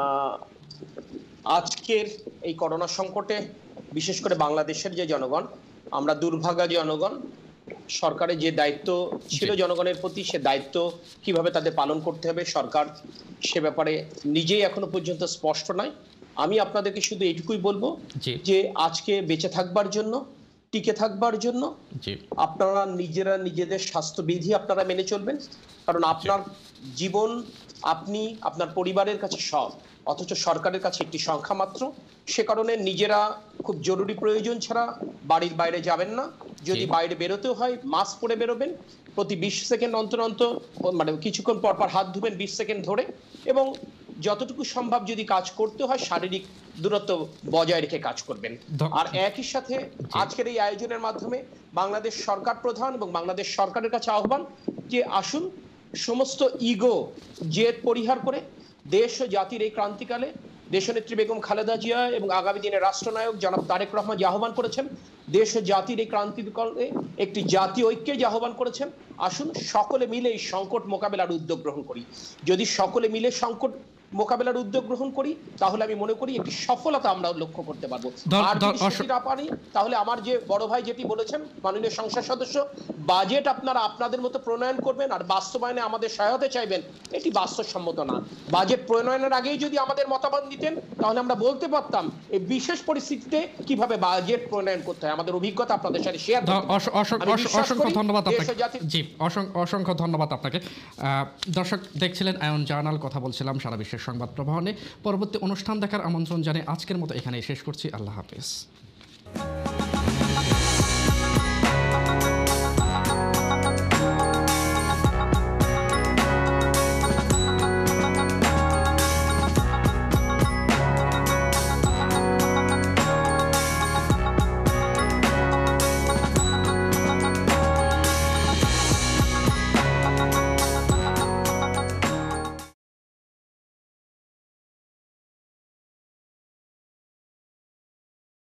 আজকের এই করোনা সংকটে বিশেষ করে বাংলাদেশের যে জনগণ, আমরা দুর্ভাগা জনগণ, সরকারের যে দায়িত্ব ছিল জনগণের প্রতি, সে দায়িত্ব কিভাবে তাদের পালন করতে হবে সরকার সে ব্যাপারে নিজেই এখনো পর্যন্ত স্পষ্ট নয়। আমি আপনাদেরকে শুধু এইটুকুই বলবো যে আজকে বেঁচে থাকবার জন্য টিকে থাকবার জন্য জি আপনারা নিজেরা নিজেদের স্বাস্থ্যবিধি আপনারা মেনে চলবেন, কারণ আপনার জীবন আপনি আপনার পরিবারের কাছে সব, অথচ সরকারের কাছে একটি সংখ্যা মাত্র। সে কারণে নিজেরা খুব জরুরি প্রয়োজন ছাড়া বাড়ির বাইরে যাবেন না। যদি জি। বাইরে বেরোতেও হয় মাস্ক পরে বেরোবেন, প্রতি বিশ সেকেন্ড অন্তর অন্তর মানে কিছুক্ষণ পর পর হাত ধুবেন বিশ সেকেন্ড ধরে, এবং যতটুকু সম্ভব যদি কাজ করতে হয় শারীরিক দূরত্ব বজায় রেখে কাজ করবেন। দ- আর একই সাথে আজকের এই আয়োজনের মাধ্যমে বাংলাদেশ সরকার প্রধান এবং বাংলাদেশ সরকারের কাছে আহ্বান যে আসুন সমস্ত ইগো জেদ পরিহার করে দেশ ও জাতির এই ক্রান্তিকালে দেশনেত্রী বেগম খালেদা জিয়া এবং আগামী দিনের রাষ্ট্রনায়ক জনাব তারেক রহমান যে আহ্বান করেছেন, দেশ ও জাতির এই ক্রান্তিকালে একটি জাতীয় ঐক্যের যে আহ্বান করেছেন, আসুন সকলে মিলে এই সংকট মোকাবেলার উদ্যোগ গ্রহণ করি। যদি সকলে মিলে সংকট মোকাবেলার উদ্যোগ গ্রহণ করি তাহলে আমি মনে করি একটি সফলতা আমরা লক্ষ্য করতে পারবো। দ- আর দ- যদি অস- সেটি না পারি তাহলে আমার যে বড় ভাই যেটি বলেছেন মাননীয় সংসদ সদস্য, বাজেট আপনারা আপনাদের মতো প্রণয়ন করবেন আর বাস্তবায়নে আমাদের সহায়তা চাইবেন, এটি বাস্তবসম্মত না। বাজেট প্রণয়নের আগেই যদি আমাদের মতামত দিতেন তাহলে আমরা বলতে পারতাম এই বিশেষ পরিস্থিতিতে কিভাবে বাজেট প্রণয়ন করতে হয়, আমাদের অভিজ্ঞতা আপনাদের সাথে শেয়ার দ- অস- অস- আমি অস- বিশ্বাস অসংখ্য করি ধন্যবাদ দেশ ও আপনাকে। জাতির- জি অসংখ্য অসংখ্য ধন্যবাদ আপনাকে। আহ, দর্শক দেখছিলেন আয়ন জার্নাল, কথা বলছিলাম সারা বিশ্বের সংবাদ প্রবাহ নিয়ে। পরবর্তী অনুষ্ঠান দেখার আমন্ত্রণ জানিয়ে আজকের মতো এখানেই শেষ করছি। আল্লাহ হাফেজ।